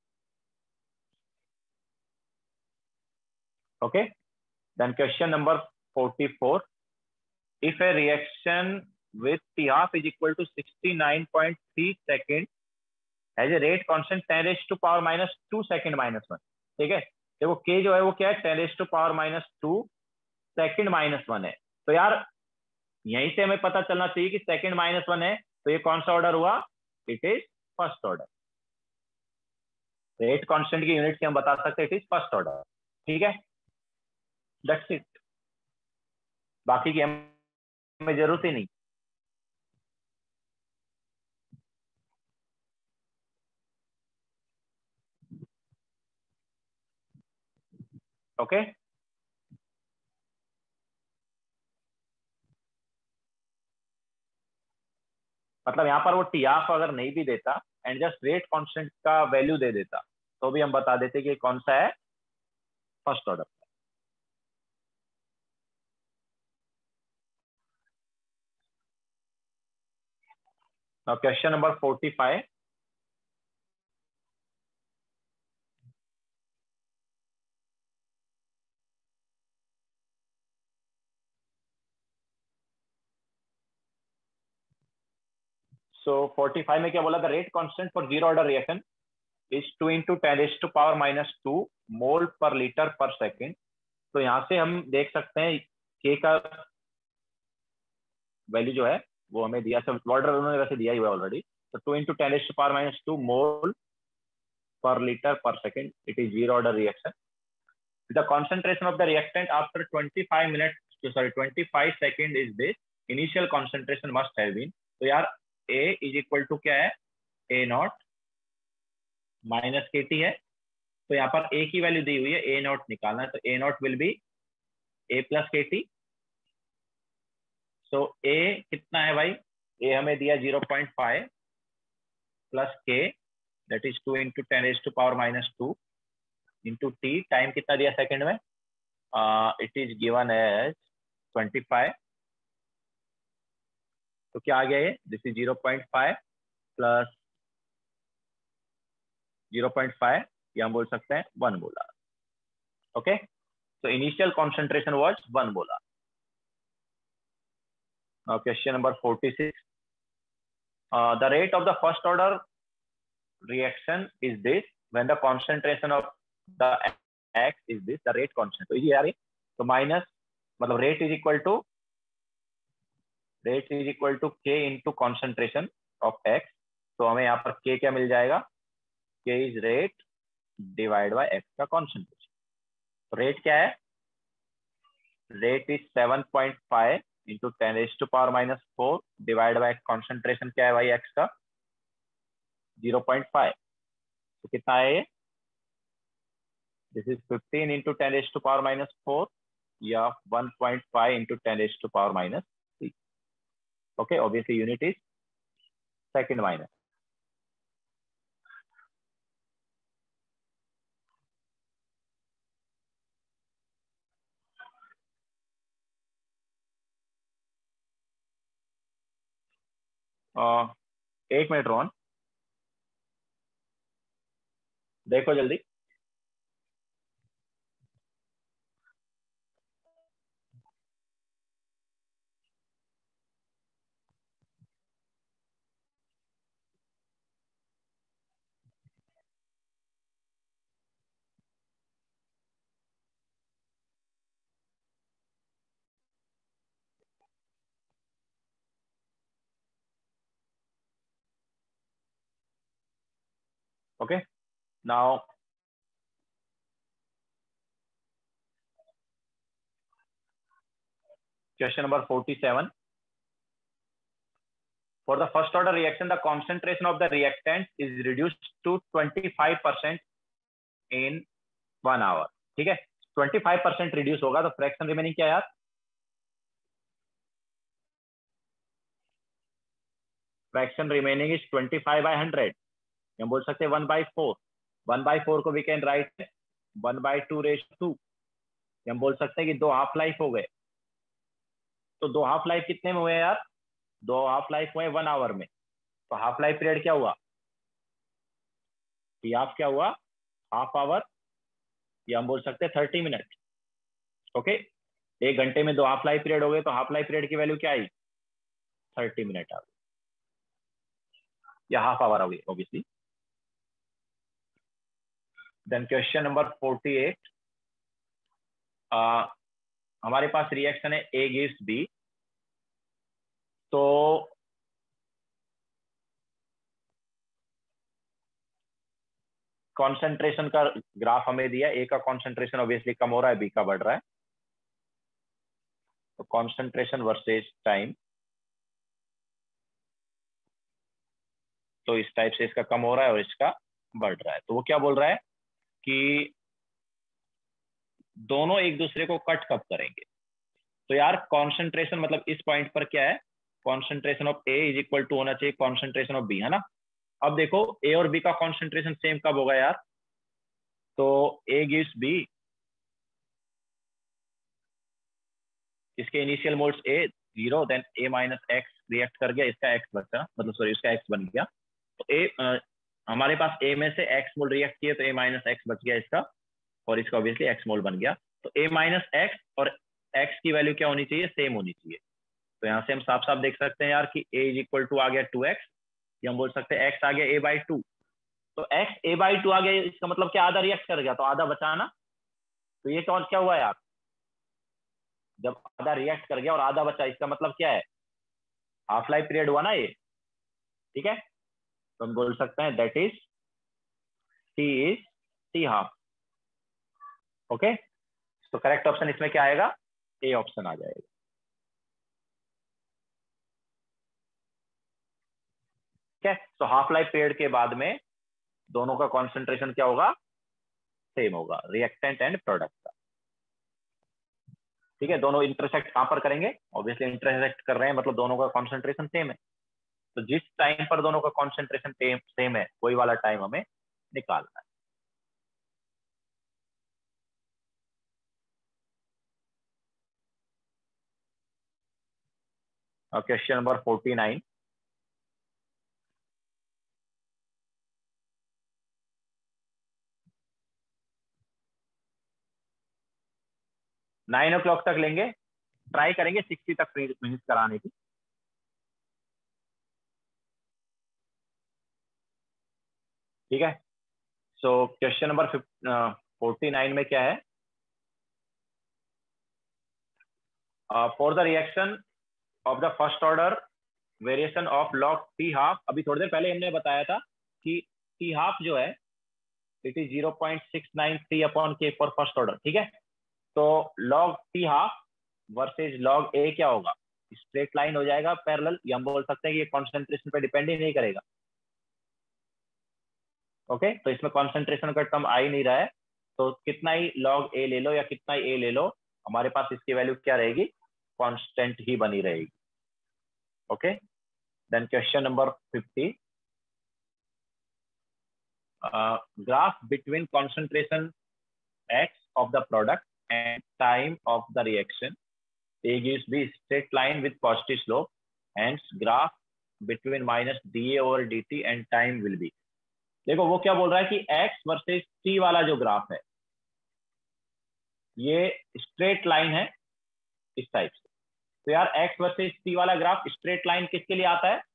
Okay, then question number 44, if a reaction with T half is equal to 69.3 seconds has a rate constant 10 raised to power minus 2 second minus 1, ठीक है। देखो K जो है वो क्या है, 10 raised to power minus 2 second minus 1 है। तो यार यहीं से हमें पता चलना चाहिए कि सेकंड माइनस 1 है, तो ये कौन सा ऑर्डर हुआ, it is first order. Rate constant की यूनिट से हम बता सकते हैं इट इज फर्स्ट ऑर्डर, ठीक है। दैट्स इट, बाकी की हमें जरूरत ही नहीं। ओके, मतलब यहाँ पर वो टी हाफ अगर नहीं भी देता एंड जस्ट रेट कांस्टेंट का वैल्यू दे देता तो भी हम बता देते कि कौन सा है, first order. Now question number 45, so 45 में क्या बोला था, rate constant for zero order reaction is 2 × 10⁻⁻² mole पर लीटर पर सेकेंड। तो यहाँ से हम देख सकते हैं के का वैल्यू जो है वो हमें दिया, सब ऑर्डर उन्होंने वैसे दिया ही हुआ ऑलरेडी। तो 2 × 10⁻⁻² मोल per liter per second. It is zero order reaction. The concentration of the reactant after 25 seconds is this. Initial concentration must have been. तो यार A is equal to क्या है, A0 minus KT है। तो यहाँ पर A की वैल्यू दी हुई है, A0 निकालना है, तो A0 will be A plus KT। So A कितना है भाई, A हमें दिया 0.5 plus K that is 2 × 10⁻⁻² into T, time कितना दिया सेकंड में, इट इज गिवन एज 25। तो क्या आ गया ये, दिस इज 0.5 प्लस 0.5, या हम बोल सकते हैं 1 molar. Okay, so initial concentration was 1 molar. Now question number 46. The rate of the first order reaction is this when the concentration of the X is this, the rate constant। तो ये यार, तो माइनस मतलब rate is equal to K into concentration of X। तो हमें यहाँ पर K क्या मिल जाएगा, K is rate divide by X का कॉन्सेंट्रेशन। तो रेट क्या है, rate is 7.5 into 10⁻⁻4 divide by concentration क्या है भाई X का 0.5। तो कितना है ये, दिस इज 15 इंटू 10⁻⁻4 या 1.5 into 10⁻⁻3। Okay, obviously unit is second minus. एक मिनट रोहन, देखो जल्दी। Okay, now question number 47. For the first order reaction, the concentration of the reactant is reduced to 25% in 1 hour। ठीक है, 25% रिड्यूस होगा, तो फ्रैक्शन रिमेनिंग क्या है यार, फ्रैक्शन रिमेनिंग इज 25/100। हम बोल सकते हैं 1/4। 1/4 को वी कैन राइट 1/2/2। हम बोल सकते हैं कि 2 हाफ लाइफ हो गए। तो 2 हाफ लाइफ कितने में हुए यार, 2 हाफ लाइफ हुए 1 आवर में। तो हाफ लाइफ पीरियड क्या हुआ, हाफ क्या हुआ, हाफ आवर, या हम बोल सकते हैं 30 मिनट। ओके, 1 घंटे में 2 हाफ लाइफ पीरियड हो गए, तो हाफ लाइफ पीरियड की वैल्यू क्या आई, 30 मिनट आ गई, या हाफ आवर आ गई ऑब्वियसली। Then question number 48। हमारे पास रिएक्शन है A gives B। तो कॉन्सेंट्रेशन का ग्राफ हमें दिया, A का कॉन्सेंट्रेशन ऑब्वियसली कम हो रहा है, B का बढ़ रहा है। तो कॉन्सेंट्रेशन वर्सेस टाइम, तो इस टाइप से इसका कम हो रहा है और इसका बढ़ रहा है। तो वो क्या बोल रहा है कि दोनों एक दूसरे को कट कब करेंगे। तो यार कॉन्सेंट्रेशन मतलब इस पॉइंट पर क्या है, concentration of A is equal to होना चाहिए कॉन्सेंट्रेशन ऑफ B, है ना। अब देखो A और B का कॉन्सेंट्रेशन सेम कब होगा यार, तो A गिव्स B, इसके initial moles A 0, then A minus X react कर गया, इसका X बचा, मतलब सॉरी इसका X बन गया। तो A हमारे पास A में से X मोल रिएक्ट किए, तो A माइनस X बच गया इसका, और इसका ऑब्वियसली X मोल बन गया। तो A माइनस X और X की वैल्यू क्या होनी चाहिए, सेम होनी चाहिए। तो यहाँ से हम साफ साफ देख सकते हैं यार कि A इज इक्वल टू आ गया 2X, ये हम बोल सकते हैं x आ गया a/2, तो x a/2 आ गया, इसका मतलब क्या आधा रिएक्ट कर गया तो आधा बचा ना। तो ये क्या हुआ यार, जब आधा रिएक्ट कर गया और आधा बचा, इसका मतलब क्या है, हाफ लाइफ पीरियड हुआ ना ये। ठीक है, तो हम बोल सकते हैं that is T is T half. Okay, तो करेक्ट ऑप्शन इसमें क्या आएगा, ए ऑप्शन आ जाएगा। ठीक है, तो हाफ लाइफ पीरियड के बाद में दोनों का कॉन्सेंट्रेशन क्या होगा, सेम होगा, रिएक्टेंट एंड प्रोडक्ट का। ठीक है, दोनों इंटरसेक्ट कहां पर करेंगे, ऑब्वियसली इंटरसेक्ट कर रहे हैं मतलब दोनों का कॉन्सेंट्रेशन सेम है। तो जिस टाइम पर दोनों का कॉन्सेंट्रेशन सेम है वही वाला टाइम हमें निकालना है। Question number 49। Nine o'clock तक लेंगे, ट्राई करेंगे 60 तक फिनिश कराने की। ठीक है, सो क्वेश्चन नंबर 49 में क्या है, for the reaction of the first order variation of log T half. अभी थोड़ी देर पहले हमने बताया था कि टी हाफ जो है it is 0.693 upon K for first order. ठीक है, तो log T half versus log A क्या होगा, स्ट्रेट लाइन हो जाएगा पैरेलल, या हम बोल सकते हैं कि ये कॉन्सेंट्रेशन पे डिपेंड ही नहीं करेगा। ओके, तो इसमें कॉन्सेंट्रेशन का टर्म आ ही नहीं रहा है, तो कितना ही लॉग ए ले लो या कितना ही ए ले लो, हमारे पास इसकी वैल्यू क्या रहेगी, कांस्टेंट ही बनी रहेगी। Okay, then question number 50, graph between concentration x of the product and time of the reaction. A gives B straight line with positive slope, hence graph between minus dA over dt and time will be। देखो वो क्या बोल रहा है कि x वर्सेस t वाला जो ग्राफ है ये स्ट्रेट लाइन है इस टाइप से। तो यार x वर्सेस t वाला ग्राफ स्ट्रेट लाइन किसके लिए आता है,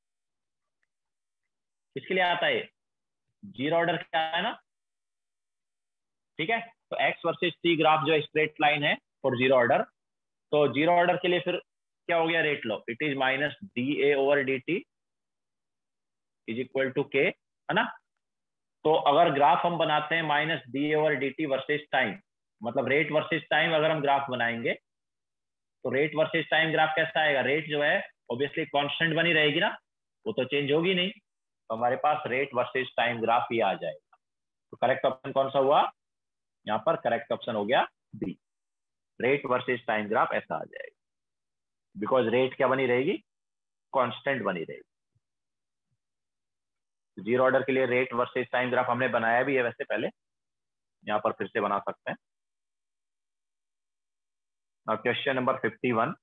किसके लिए आता है, जीरो ऑर्डर क्या है ना। ठीक है, तो x वर्सेस t ग्राफ जो स्ट्रेट लाइन है फॉर जीरो ऑर्डर, तो जीरो ऑर्डर के लिए फिर क्या हो गया, रेट लो, it is minus D A over D T is equal to K, है ना। तो अगर ग्राफ हम बनाते हैं minus D A over D t versus time, मतलब रेट वर्सेज टाइम अगर हम ग्राफ बनाएंगे तो रेट वर्सेज टाइम ग्राफ कैसा आएगा, रेट जो है ऑब्वियसली कांस्टेंट बनी रहेगी ना, वो तो चेंज होगी नहीं, तो हमारे पास रेट वर्सेज टाइम ग्राफ ही आ जाएगा। तो करेक्ट ऑप्शन कौन सा हुआ, यहाँ पर करेक्ट ऑप्शन हो गया B, rate versus time graph ऐसा आ जाएगा, बिकॉज रेट क्या बनी रहेगी, कांस्टेंट बनी रहेगी। जीरो ऑर्डर के लिए रेट वर्सेज टाइम ग्राफ हमने बनाया भी है वैसे पहले, यहाँ पर फिर से बना सकते हैं। Question number 51,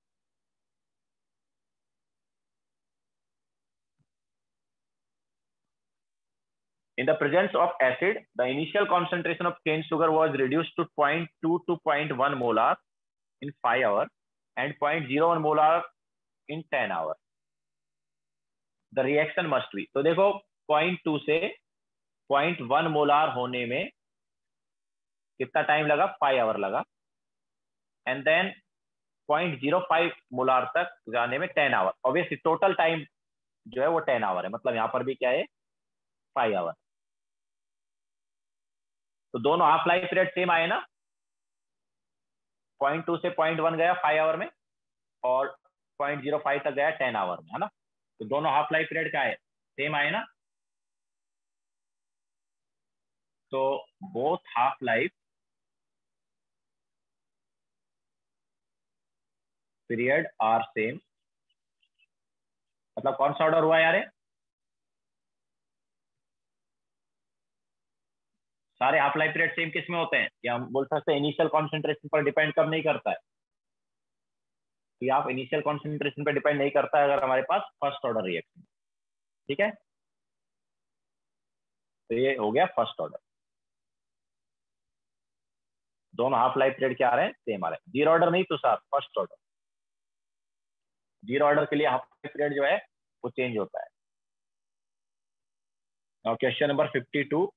in the presence of acid the initial concentration of cane sugar was reduced to 0.2 to 0.1 molar in 5 hours and 0.01 molar in 10 hours, the reaction must be। तो देखो 0.2 से 0.1 मोलार होने में कितना टाइम लगा, 5 आवर लगा, एंड देन 0.05 मोलार तक जाने में 10 आवर। ऑब्वियसली टोटल टाइम जो है वो 10 आवर है, मतलब यहाँ पर भी क्या है 5 आवर। तो दोनों हाफ लाइफ पीरियड सेम आए ना, 0.2 से 0.1 गया 5 आवर में और 0.05 तक गया 10 आवर में, है ना। तो दोनों हाफ लाइफ पीरियड क्या है, सेम आए ना। तो both half life period are same, मतलब कौन सा ऑर्डर हुआ यार, सारे हाफ लाइफ पीरियड सेम किस में होते हैं, या हम बोल सकते हैं इनिशियल कॉन्सेंट्रेशन पर डिपेंड कब नहीं करता है, कि आप इनिशियल कॉन्सेंट्रेशन पर डिपेंड नहीं करता है अगर हमारे पास फर्स्ट ऑर्डर रिएक्शन। ठीक है, तो ये हो गया फर्स्ट ऑर्डर, दोनों हाफ लाइफ पीरियड क्या आ रहे हैं, सेम आ रहे हैं। जीरो ऑर्डर नहीं तो sir first order, zero order के लिए हाफ लाइफ पीरियड जो है वो चेंज होता है। Now question number 52.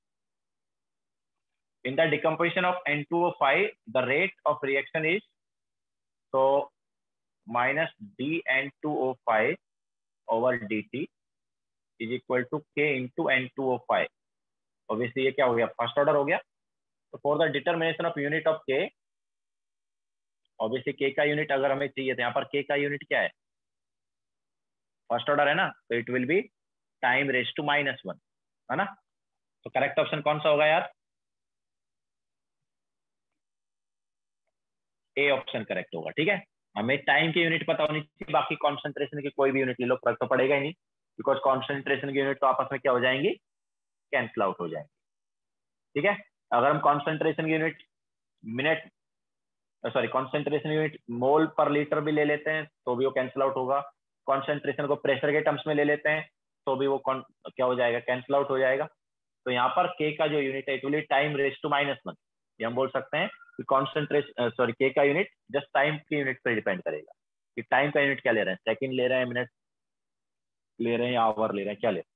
In the decomposition of N2O5, the rate of reaction is so minus dN2O5 over dt is equal to K into N2O5. Obviously ये क्या हो गया, फर्स्ट ऑर्डर हो गया. तो for the determination of unit of K, obviously K का यूनिट अगर हमें चाहिए तो यहाँ पर K का यूनिट क्या है, फर्स्ट ऑर्डर है ना, तो it will be time raise to -1, है ना. तो करेक्ट ऑप्शन कौन सा होगा यार, ए ऑप्शन करेक्ट होगा. ठीक है, हमें टाइम की यूनिट पता होनी चाहिए, बाकी कॉन्सेंट्रेशन की कोई भी यूनिट ले लो फर्क तो पड़ेगा ही नहीं, बिकॉज कॉन्सेंट्रेशन की यूनिट तो आपस में क्या हो जाएंगी, कैंसिल आउट हो जाएंगे. ठीक है, अगर हम कॉन्सेंट्रेशन की unit minute concentration unit mole पर लीटर भी ले लेते हैं तो भी वो कैंसिल आउट होगा. कॉन्सेंट्रेशन को प्रेशर के टर्म्स में ले लेते हैं तो भी वो क्या हो जाएगा, कैंसिल आउट हो जाएगा. तो यहाँ पर के का जो यूनिट है it will time raise to -1. ये हम बोल सकते हैं कि कॉन्सेंट्रेशन के का यूनिट जस्ट टाइम की यूनिट पर डिपेंड करेगा कि टाइम का यूनिट क्या ले रहे हैं, सेकंड ले रहे हैं, मिनट ले रहे हैं या आवर ले रहे हैं, क्या ले रहे हैं.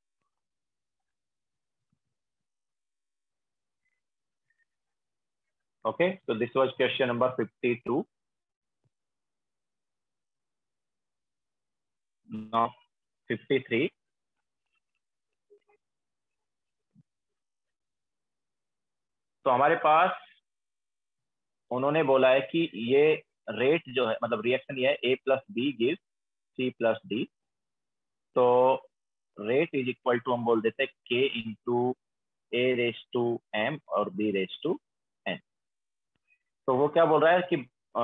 Okay, so this was question number 52. Now 53. तो हमारे पास उन्होंने बोला है कि ये रेट जो है, मतलब रिएक्शन ये है A plus B give C plus D. तो रेट इज इक्वल टू हम बोल देते हैं K into A raise to M और B रेज टू N. तो वो क्या बोल रहा है कि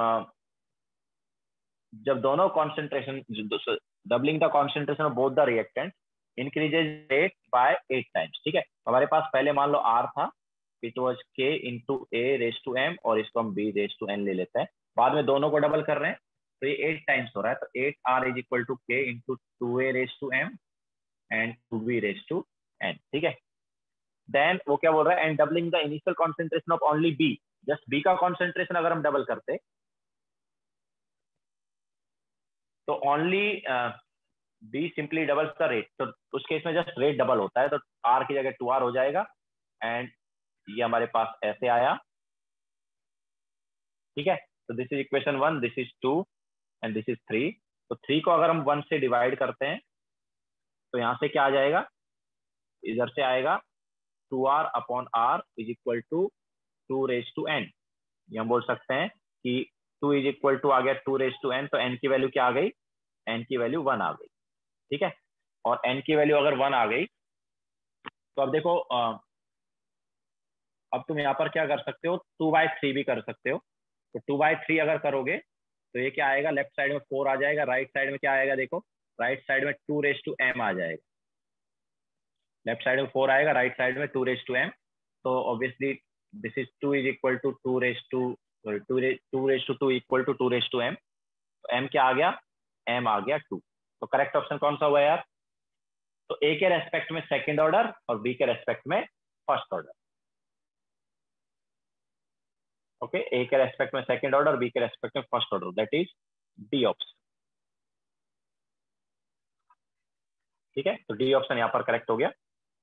जब दोनों concentration, doubling the concentration of both the reactant increases rate by 8 times. ठीक है, हमारे पास पहले मान लो R था, it was K into A raise to M और इसको हम B रेज टू N ले लेते हैं. बाद में दोनों को डबल कर रहे हैं तो ये 8 टाइम्स हो रहा है. तो 8R is equal to K into 2A raise to M and 2B raise to N. ठीक है, देन वो क्या बोल रहा है, and doubling the initial concentration of only B. Just B का कॉन्सेंट्रेशन अगर हम डबल करते तो only B simply doubles the rate. तो उस केस में जस्ट रेट डबल होता है, तो आर की जगह 2R हो जाएगा एंड ये हमारे पास ऐसे आया. ठीक है, तो this is equation 1, this is 2 and this is 3. तो 3 को अगर हम 1 से डिवाइड करते हैं तो यहाँ से क्या आ जाएगा, इधर से आएगा 2R upon R is equal to 2 raise to N. ये हम बोल सकते हैं कि 2 इज इक्वल टू आ गया 2 रेज टू N, तो N की वैल्यू क्या आ गई, N की वैल्यू 1 आ गई. ठीक है, और N की वैल्यू अगर 1 आ गई तो अब देखो अब तुम यहाँ पर क्या कर सकते हो, 2/3 भी कर सकते हो. तो 2/3 अगर करोगे तो ये क्या आएगा, लेफ्ट साइड में 4 आ जाएगा, राइट साइड में क्या आएगा, देखो राइट साइड में 2 रेज टू M आ जाएगा. लेफ्ट साइड में 4 आएगा, राइट साइड में 2 रेज टू M. तो obviously this is 2 is equal to 2 raise to 2 equal to 2 raise to M. तो M क्या आ गया, M आ गया 2. तो करेक्ट ऑप्शन कौन सा हुआ यार, तो A के रेस्पेक्ट में सेकंड ऑर्डर और B के रेस्पेक्ट में फर्स्ट ऑर्डर. ओके, A के रेस्पेक्ट में सेकंड ऑर्डर, B के रेस्पेक्ट में first order, that is D option. ठीक है, तो डी ऑप्शन यहाँ पर करेक्ट हो गया.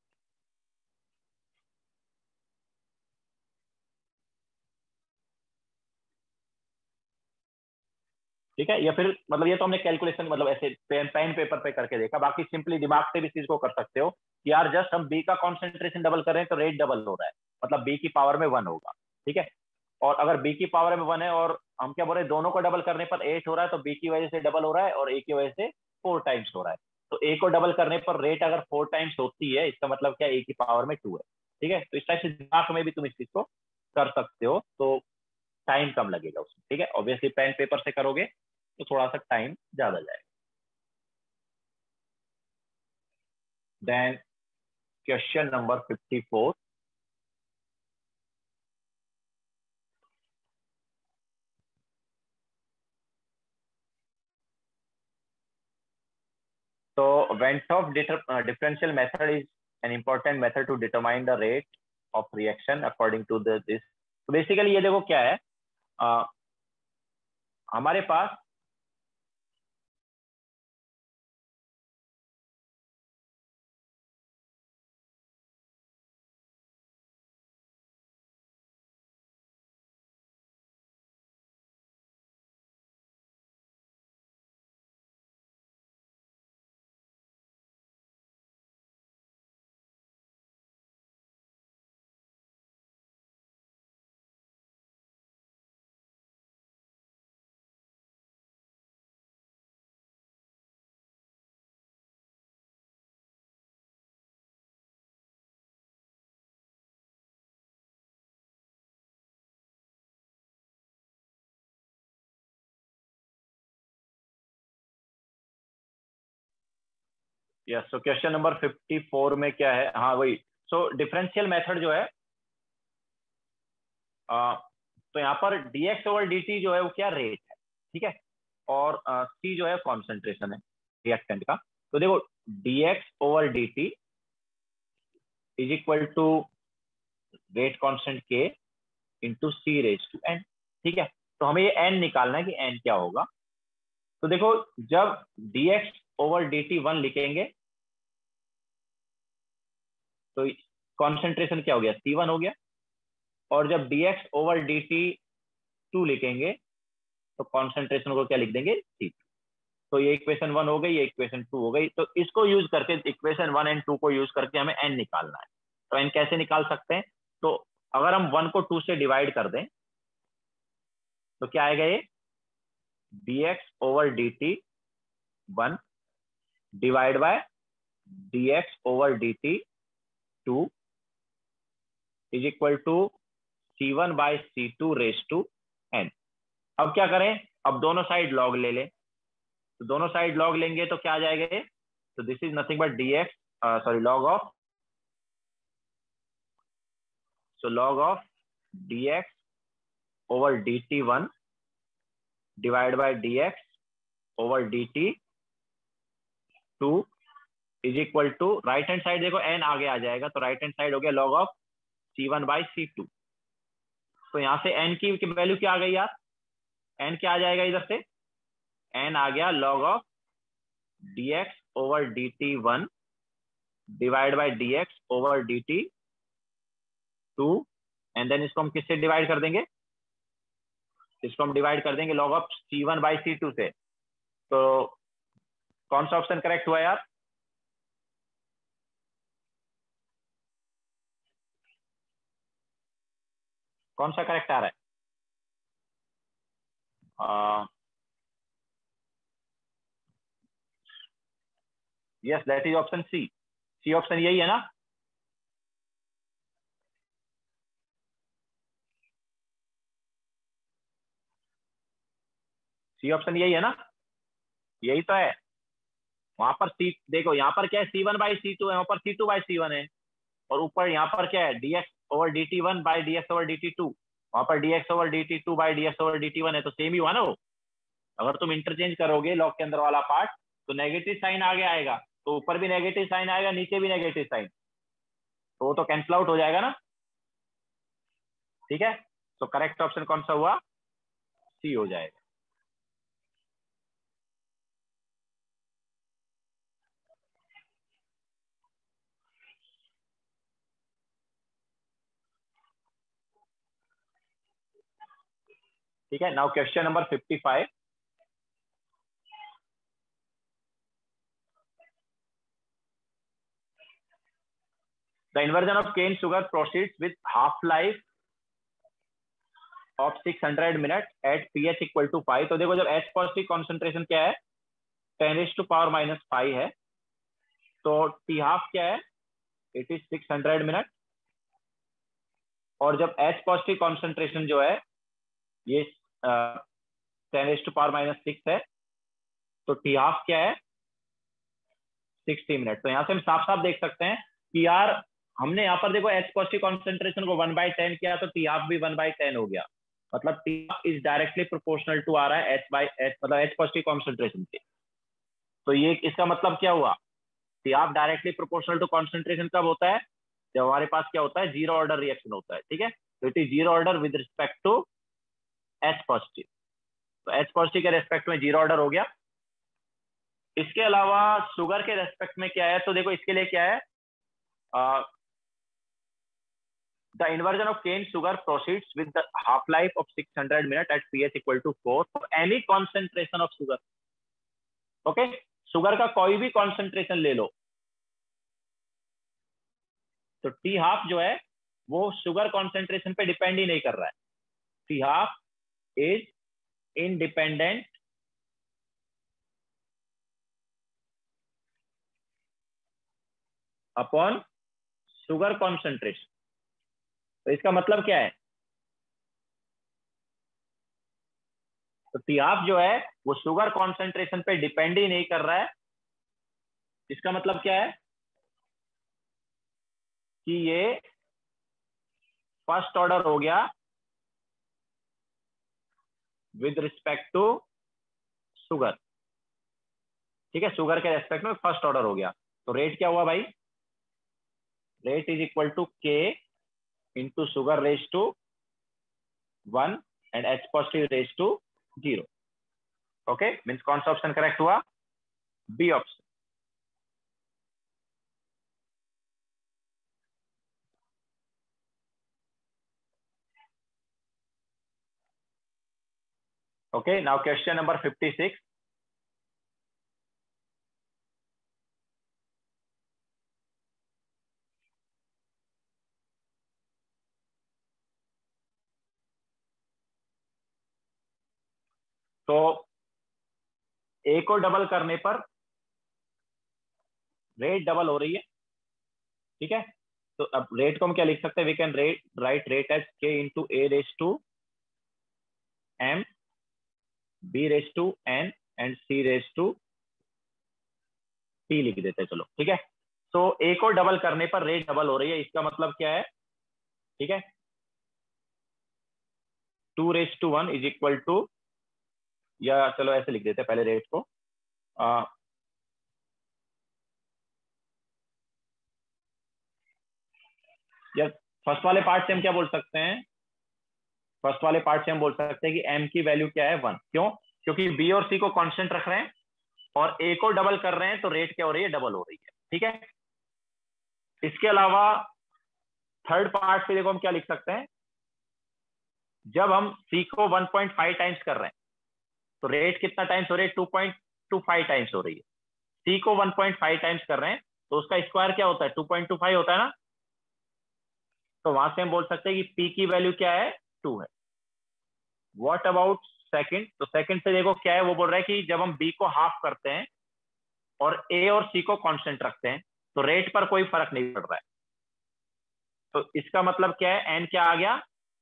ठीक है, या फिर मतलब ये तो हमने कैलकुलेशन मतलब ऐसे पेन पेपर पे करके देखा, बाकी सिंपली दिमाग से भी चीज को कर सकते हो कि यार जस्ट हम बी का कॉन्सेंट्रेशन डबल कर रहे हैं तो रेट डबल हो रहा है, मतलब बी की पावर में 1 होगा. ठीक है, और अगर बी की पावर में 1 है और हम क्या बोल रहे हैं, दोनों को डबल करने पर 8 हो रहा है, तो बी की वजह से डबल हो रहा है और ए की वजह से 4 टाइम्स हो रहा है. तो ए को डबल करने पर रेट अगर 4 टाइम्स होती है, इसका मतलब क्या, ए की पावर में 2 है. ठीक है, तो इस टाइप से दिमाग में भी तुम इस चीज को कर सकते हो, तो टाइम कम लगेगा उसमें. ठीक है, ऑब्वियसली पेन पेपर से करोगे तो थोड़ा सा टाइम ज्यादा जाएगा. Then question number 54. तो Ventoff differential method is an important method to determine the rate of reaction according to this. तो बेसिकली ये देखो क्या है, हमारे पास यस, सो क्वेश्चन नंबर 54 में क्या है, हाँ वही। सो डिफरेंशियल मेथड जो है, तो यहाँ पर dx ओवर dt जो है वो क्या रेट है, ठीक है, और c जो है कॉन्सेंट्रेशन है रिएक्टेंट का। तो देखो dx over dt is equal to rate constant k into C raise to n, ठीक है। तो हमें ये n निकालना है कि n क्या होगा। तो देखो जब dx ओवर dt 1 लिखेंगे तो कॉन्सेंट्रेशन क्या हो गया, C1 हो गया। और जब dx ओवर dt 2 लिखेंगे तो कॉन्सेंट्रेशन को क्या लिख देंगे, C2। तो ये इक्वेशन 1 हो गई, ये इक्वेशन 2 हो गई। तो इसको यूज करके, इक्वेशन 1 एंड 2 को यूज करके हमें n निकालना है। तो n कैसे निकाल सकते हैं, तो अगर हम 1 को 2 से डिवाइड कर दें तो क्या आएगा, ये dx over dt 1 divide by dx over dt 2 is equal to C1 by C2 raise to n। अब क्या करें, अब दोनों साइड लॉग ले लें। तो दोनों साइड लॉग लेंगे तो क्या आ जाएगा ये, तो this is nothing but dx, sorry log of, so log of dx over dt1 divided by dx over dt2 is equal to, right hand side देखो n आगे आ जाएगा, तो राइट हैंड साइड हो गया log of c1 by c2। तो यहाँ से n की वैल्यू क्या आ गई यार, n क्या आ जाएगा इधर से, n आ गया log of dx over dt1 divide by dx over dt2, and then इसको हम किससे डिवाइड कर देंगे, इसको हम डिवाइड कर देंगे log of C1 by C2 से। तो कौन सा ऑप्शन करेक्ट हुआ यार, कौन सा करेक्ट आ रहा है, yes that is option C. C option यही है ना, सी ऑप्शन यही है ना, यही तो है। वहां पर सी देखो, यहाँ पर क्या है, C1 बाई C2 है, वहां पर C2 बाई C1 है। और ऊपर यहाँ पर क्या है, dx over dt1 by dx over dt2, वहां पर dx over dt2 by dx over dt1 है, तो सेम ही हुआ ना वो। अगर तुम इंटरचेंज करोगे लॉग के अंदर वाला पार्ट तो नेगेटिव साइन आगे आएगा, तो ऊपर भी नेगेटिव साइन आएगा, नीचे भी नेगेटिव साइन, तो वो तो कैंसिल आउट हो जाएगा ना, ठीक है। तो करेक्ट ऑप्शन कौन सा हुआ, सी हो जाएगा। ठीक है, now question number 55। The inversion of cane sugar proceeds with half life of 600 minutes at pH equal to 5। तो देखो जब H पॉजिटिव कॉन्सेंट्रेशन क्या है, 10⁻⁻5 है, तो T हाफ क्या है, इट इज 600 मिनट। और जब H पॉजिटिव कॉन्सेंट्रेशन जो है ये 10⁻⁻6 है, तो T हाफ क्या है, 60 मिनट। तो यहाँ से हम साफ साफ देख सकते हैं कि यार हमने यहाँ पर देखो H पॉजिटिव कॉन्सेंट्रेशन को 1/10 किया, तो T हाफ भी 1/10 हो गया। मतलब T half is directly proportional to आ रहा है H/H, मतलब H पॉजिटिव कॉन्सेंट्रेशन से। तो ये इसका मतलब क्या हुआ, T half directly proportional to concentration कब होता है, जब हमारे पास क्या होता है, जीरो ऑर्डर रिएक्शन होता है, ठीक है। तो it is zero order with respect to H positive. तो H पॉजिटिव के रेस्पेक्ट में जीरो ऑर्डर हो गया। इसके अलावा शुगर के रेस्पेक्ट में क्या है, तो देखो इसके लिए क्या है, the inversion of cane sugar proceeds with the half life of 600 minute at pH equal to 4 for any concentration of sugar. Okay, sugar का कोई भी कॉन्सेंट्रेशन ले लो, तो टी हाफ जो है वो शुगर कॉन्सेंट्रेशन पे डिपेंड ही नहीं कर रहा है। T half is independent upon sugar concentration. तो इसका मतलब क्या है, तो टी हाफ जो है वो शुगर कॉन्सेंट्रेशन पे डिपेंड ही नहीं कर रहा है, इसका मतलब क्या है कि ये फर्स्ट ऑर्डर हो गया विद रिस्पेक्ट टू शुगर। ठीक है, शुगर के रेस्पेक्ट में फर्स्ट ऑर्डर हो गया। तो रेट क्या हुआ भाई, रेट इज इक्वल टू के into sugar raise to 1 and H positive raise to 0। Okay, means कौन सा ऑप्शन करेक्ट हुआ, B option. Okay, now question number 56। तो ए को डबल करने पर रेट डबल हो रही है। ठीक है, तो अब रेट को हम क्या लिख सकते हैं, we can write rate as k into A raise to m, B raise to n and C raise to p लिख देते हैं। चलो ठीक है, तो ए को डबल करने पर रेट डबल हो रही है, इसका मतलब क्या है, ठीक है, 2 raise to 1 is equal to, या चलो ऐसे लिख देते हैं पहले रेट को, या फर्स्ट वाले पार्ट से हम क्या बोल सकते हैं, फर्स्ट वाले पार्ट से हम बोल सकते हैं कि एम की वैल्यू क्या है 1। क्यों, क्योंकि बी और सी को कांस्टेंट रख रहे हैं और ए को डबल कर रहे हैं, तो रेट क्या हो रही है, डबल हो रही है। ठीक है, इसके अलावा थर्ड पार्ट पे देखो हम क्या लिख सकते हैं, जब हम सी को 1.5 टाइम्स कर रहे हैं तो रेट कितना टाइम्स हो रही है, 2.25 टाइम्स हो रही है। सी को 1.5 टाइम्स कर रहे हैं तो उसका स्क्वायर क्या होता है, 2.25 होता है ना। तो वहां से हम बोल सकते हैं कि पी की वैल्यू क्या है, 2 है। व्हाट अबाउट सेकंड, तो सेकंड से देखो क्या है, वो बोल रहा है कि जब हम बी को हाफ करते हैं और ए और सी को कांस्टेंट रखते हैं तो रेट पर कोई फर्क नहीं पड़ रहा है। तो इसका मतलब क्या है, एन क्या आ गया।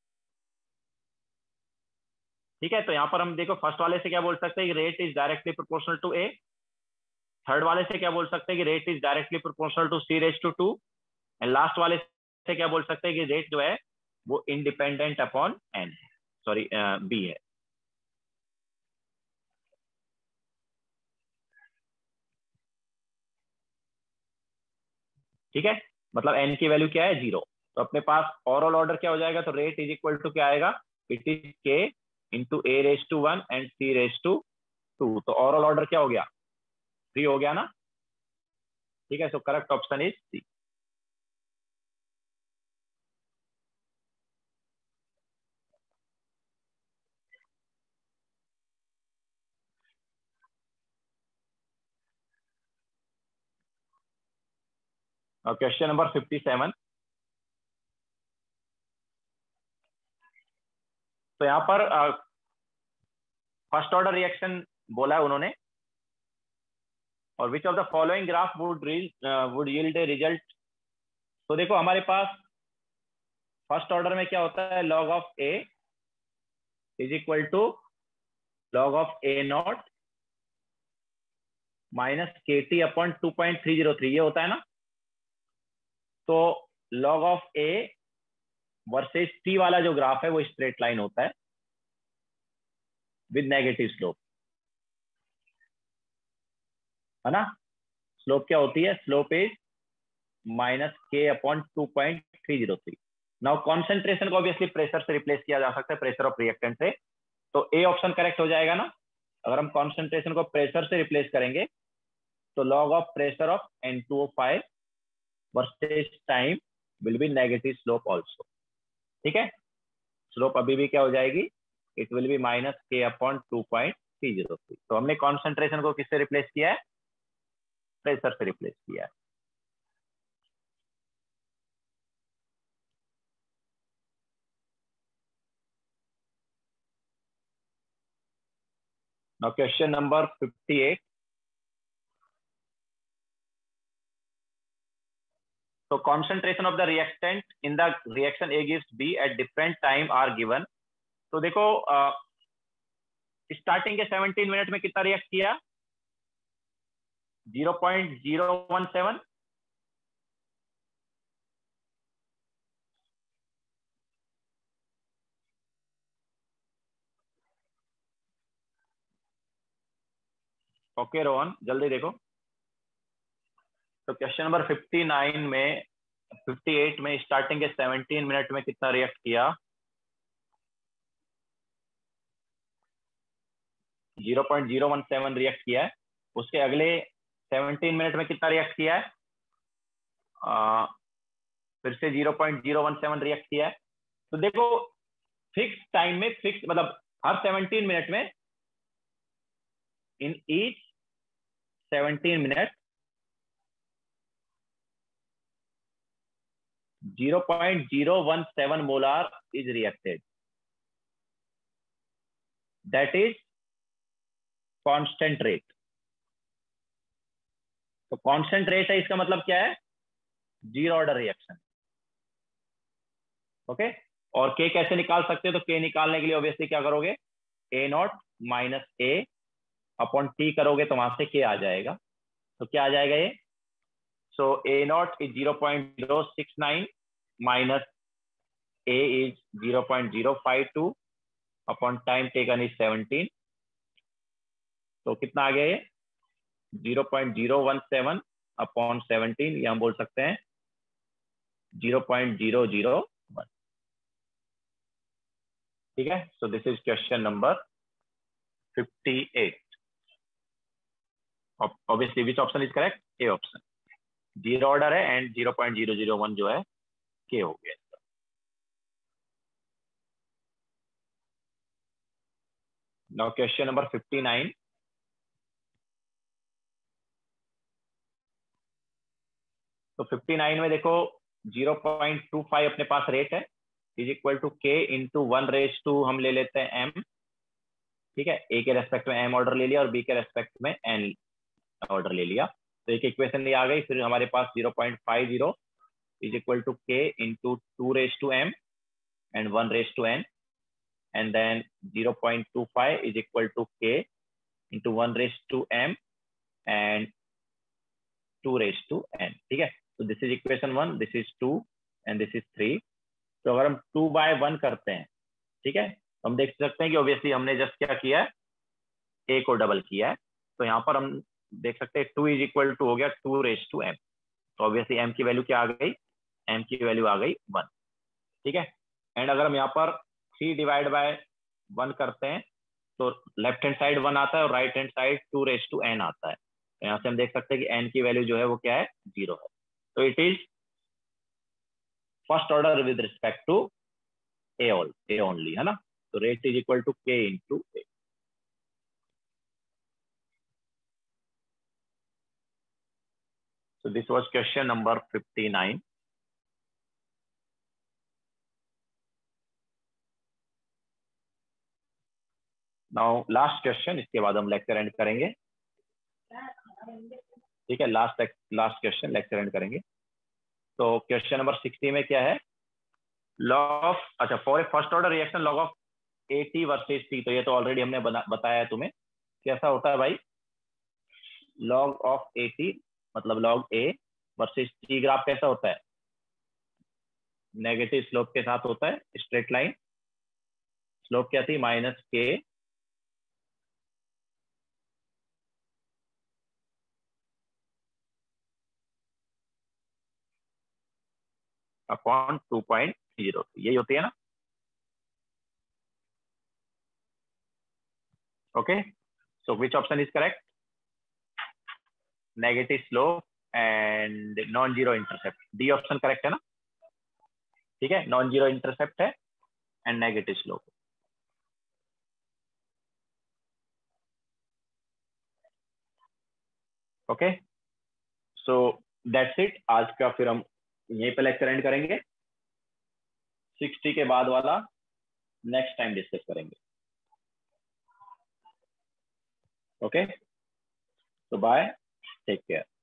ठीक है, तो यहां पर हम देखो फर्स्ट वाले से क्या बोल सकते हैं कि rate is directly proportional to A, third वाले से क्या बोल सकते हैं कि rate is directly proportional to C raise to 2, and last वाले से क्या बोल सकते हैं कि रेट जो है वो इंडिपेंडेंट अपॉन एन है, सॉरी बी है। ठीक है, मतलब एन की वैल्यू क्या है, 0। तो अपने पास ओवरऑल ऑर्डर क्या हो जाएगा, तो रेट इज इक्वल टू क्या आएगा, it is k into A raise to 1 and C raise to 2। तो ओवरऑल ऑर्डर क्या हो गया, 3 हो गया ना। ठीक है, so correct option is C. और क्वेश्चन नंबर 57। तो यहाँ पर फर्स्ट ऑर्डर रिएक्शन बोला है उन्होंने, और which of the following graph would yield a result. तो देखो हमारे पास फर्स्ट ऑर्डर में क्या होता है, log of A is equal to log of A not minus के टी अपॉन 2.303, ये होता है ना। तो log of A versus T वाला जो ग्राफ है वो स्ट्रेट लाइन होता है विद नेगेटिव स्लोप, है ना। स्लोप क्या होती है, slope is minus k upon 2.303। Now concentration को ऑब्वियसली प्रेशर से रिप्लेस किया जा सकता है, प्रेशर ऑफ रिएक्टेंट से। तो ए ऑप्शन करेक्ट हो जाएगा ना। अगर हम कॉन्सेंट्रेशन को प्रेशर से रिप्लेस करेंगे तो log of pressure of N2O5 versus time will be negative slope also. ठीक है, स्लोप अभी भी क्या हो जाएगी, it will be minus k upon 2.303। तो हमने कॉन्सेंट्रेशन को किससे रिप्लेस किया है, प्रेशर से रिप्लेस किया है। Now question number 58। So concentration of the reactant in the reaction A gives B at different time are given. तो देखो स्टार्टिंग के 17 मिनट में कितना रिएक्ट किया, 0.017, ओके रोहन जल्दी देखो। तो क्वेश्चन नंबर 59 में 58 में स्टार्टिंग के 17 मिनट में कितना रिएक्ट किया? 0.017 रिएक्ट किया है। उसके अगले 17 मिनट में कितना रिएक्ट किया है? फिर से 0.017 रिएक्ट किया है। तो देखो फिक्स टाइम में, फिक्स मतलब हर 17 मिनट में, in each 17 minute 0.017 molar is reacted. That is constant rate. तो कांस्टेंट रेट है, इसका मतलब क्या है? Zero order reaction. ओके, और के कैसे निकाल सकते हैं? तो के निकालने के लिए ऑब्वियसली क्या करोगे? A not minus A upon T करोगे तो वहां से के आ जाएगा। तो क्या आ जाएगा ये? So A not is 0.069 minus A is 0.052 upon time taken is 17। तो कितना आ गया ये? 0.017 अपॉन 17, ये हम बोल सकते हैं 0.001। ठीक है, so this is question number 58। Obviously which option is correct? A option. Zero order है एंड 0.001 जो है के हो गया। Now question number 59। तो 59 में देखो 0.25 अपने पास रेट है, इज इक्वल टू के इंटू 1 हम ले लेते हैं एम। ठीक है, ए के रेस्पेक्ट में एम ऑर्डर ले लिया और बी के रेस्पेक्ट में एन ऑर्डर ले लिया। तो एक इक्वेशन ये आ गई। फिर हमारे पास 0.50 इज इक्वल टू के into 2 and 1 and then 0.25 is equal to k into 1 and 2 ठीक है, तो this is equation 1, this is 2 and this is 3। तो अगर हम 2/1 करते हैं, ठीक है, तो हम देख सकते हैं कि ऑब्वियसली हमने जस्ट क्या किया है? ए को डबल किया है। तो यहाँ पर हम देख सकते हैं 2 इज इक्वल टू हो गया 2 तो ऑब्वियसली एम की वैल्यू क्या आ गई? एम की वैल्यू आ गई 1। ठीक है, एंड अगर हम यहाँ पर 3/1 करते हैं तो लेफ्ट हैंड साइड 1 आता है और राइट हैंड साइड 2 आता है। तो यहाँ से हम देख सकते हैं कि n की वैल्यू जो है वो क्या है? 0 है। तो it is first order with respect to A only, है ना। तो रेट इज इक्वल टू के into A. So this was question number 59. Now last question, इसके बाद हम लेक्चर एंड करेंगे। ठीक है, लास्ट क्वेश्चन लेक्चर एंड करेंगे। तो क्वेश्चन नंबर 60 में क्या है? लॉग ऑफ, अच्छा, for a first order reaction log of AT versus T। तो ये तो ऑलरेडी हमने बताया है तुम्हें। कैसा होता है भाई? लॉग ऑफ AT मतलब log A versus T graph कैसा होता है? नेगेटिव स्लोप के साथ होता है, स्ट्रेट लाइन। स्लोप क्या थी? -k अपॉन 2.0, यही होती है ना। Okay, so which option is correct? Negative slope and non zero intercept, D option correct है ना। ठीक है, नॉन जीरो इंटरसेप्ट है and negative slope. Okay, so that's it आज का। फिर हम यहीं पे लेक्चर एंड करेंगे। 60 के बाद वाला नेक्स्ट टाइम डिस्कस करेंगे। ओके, तो बाय, टेक केयर।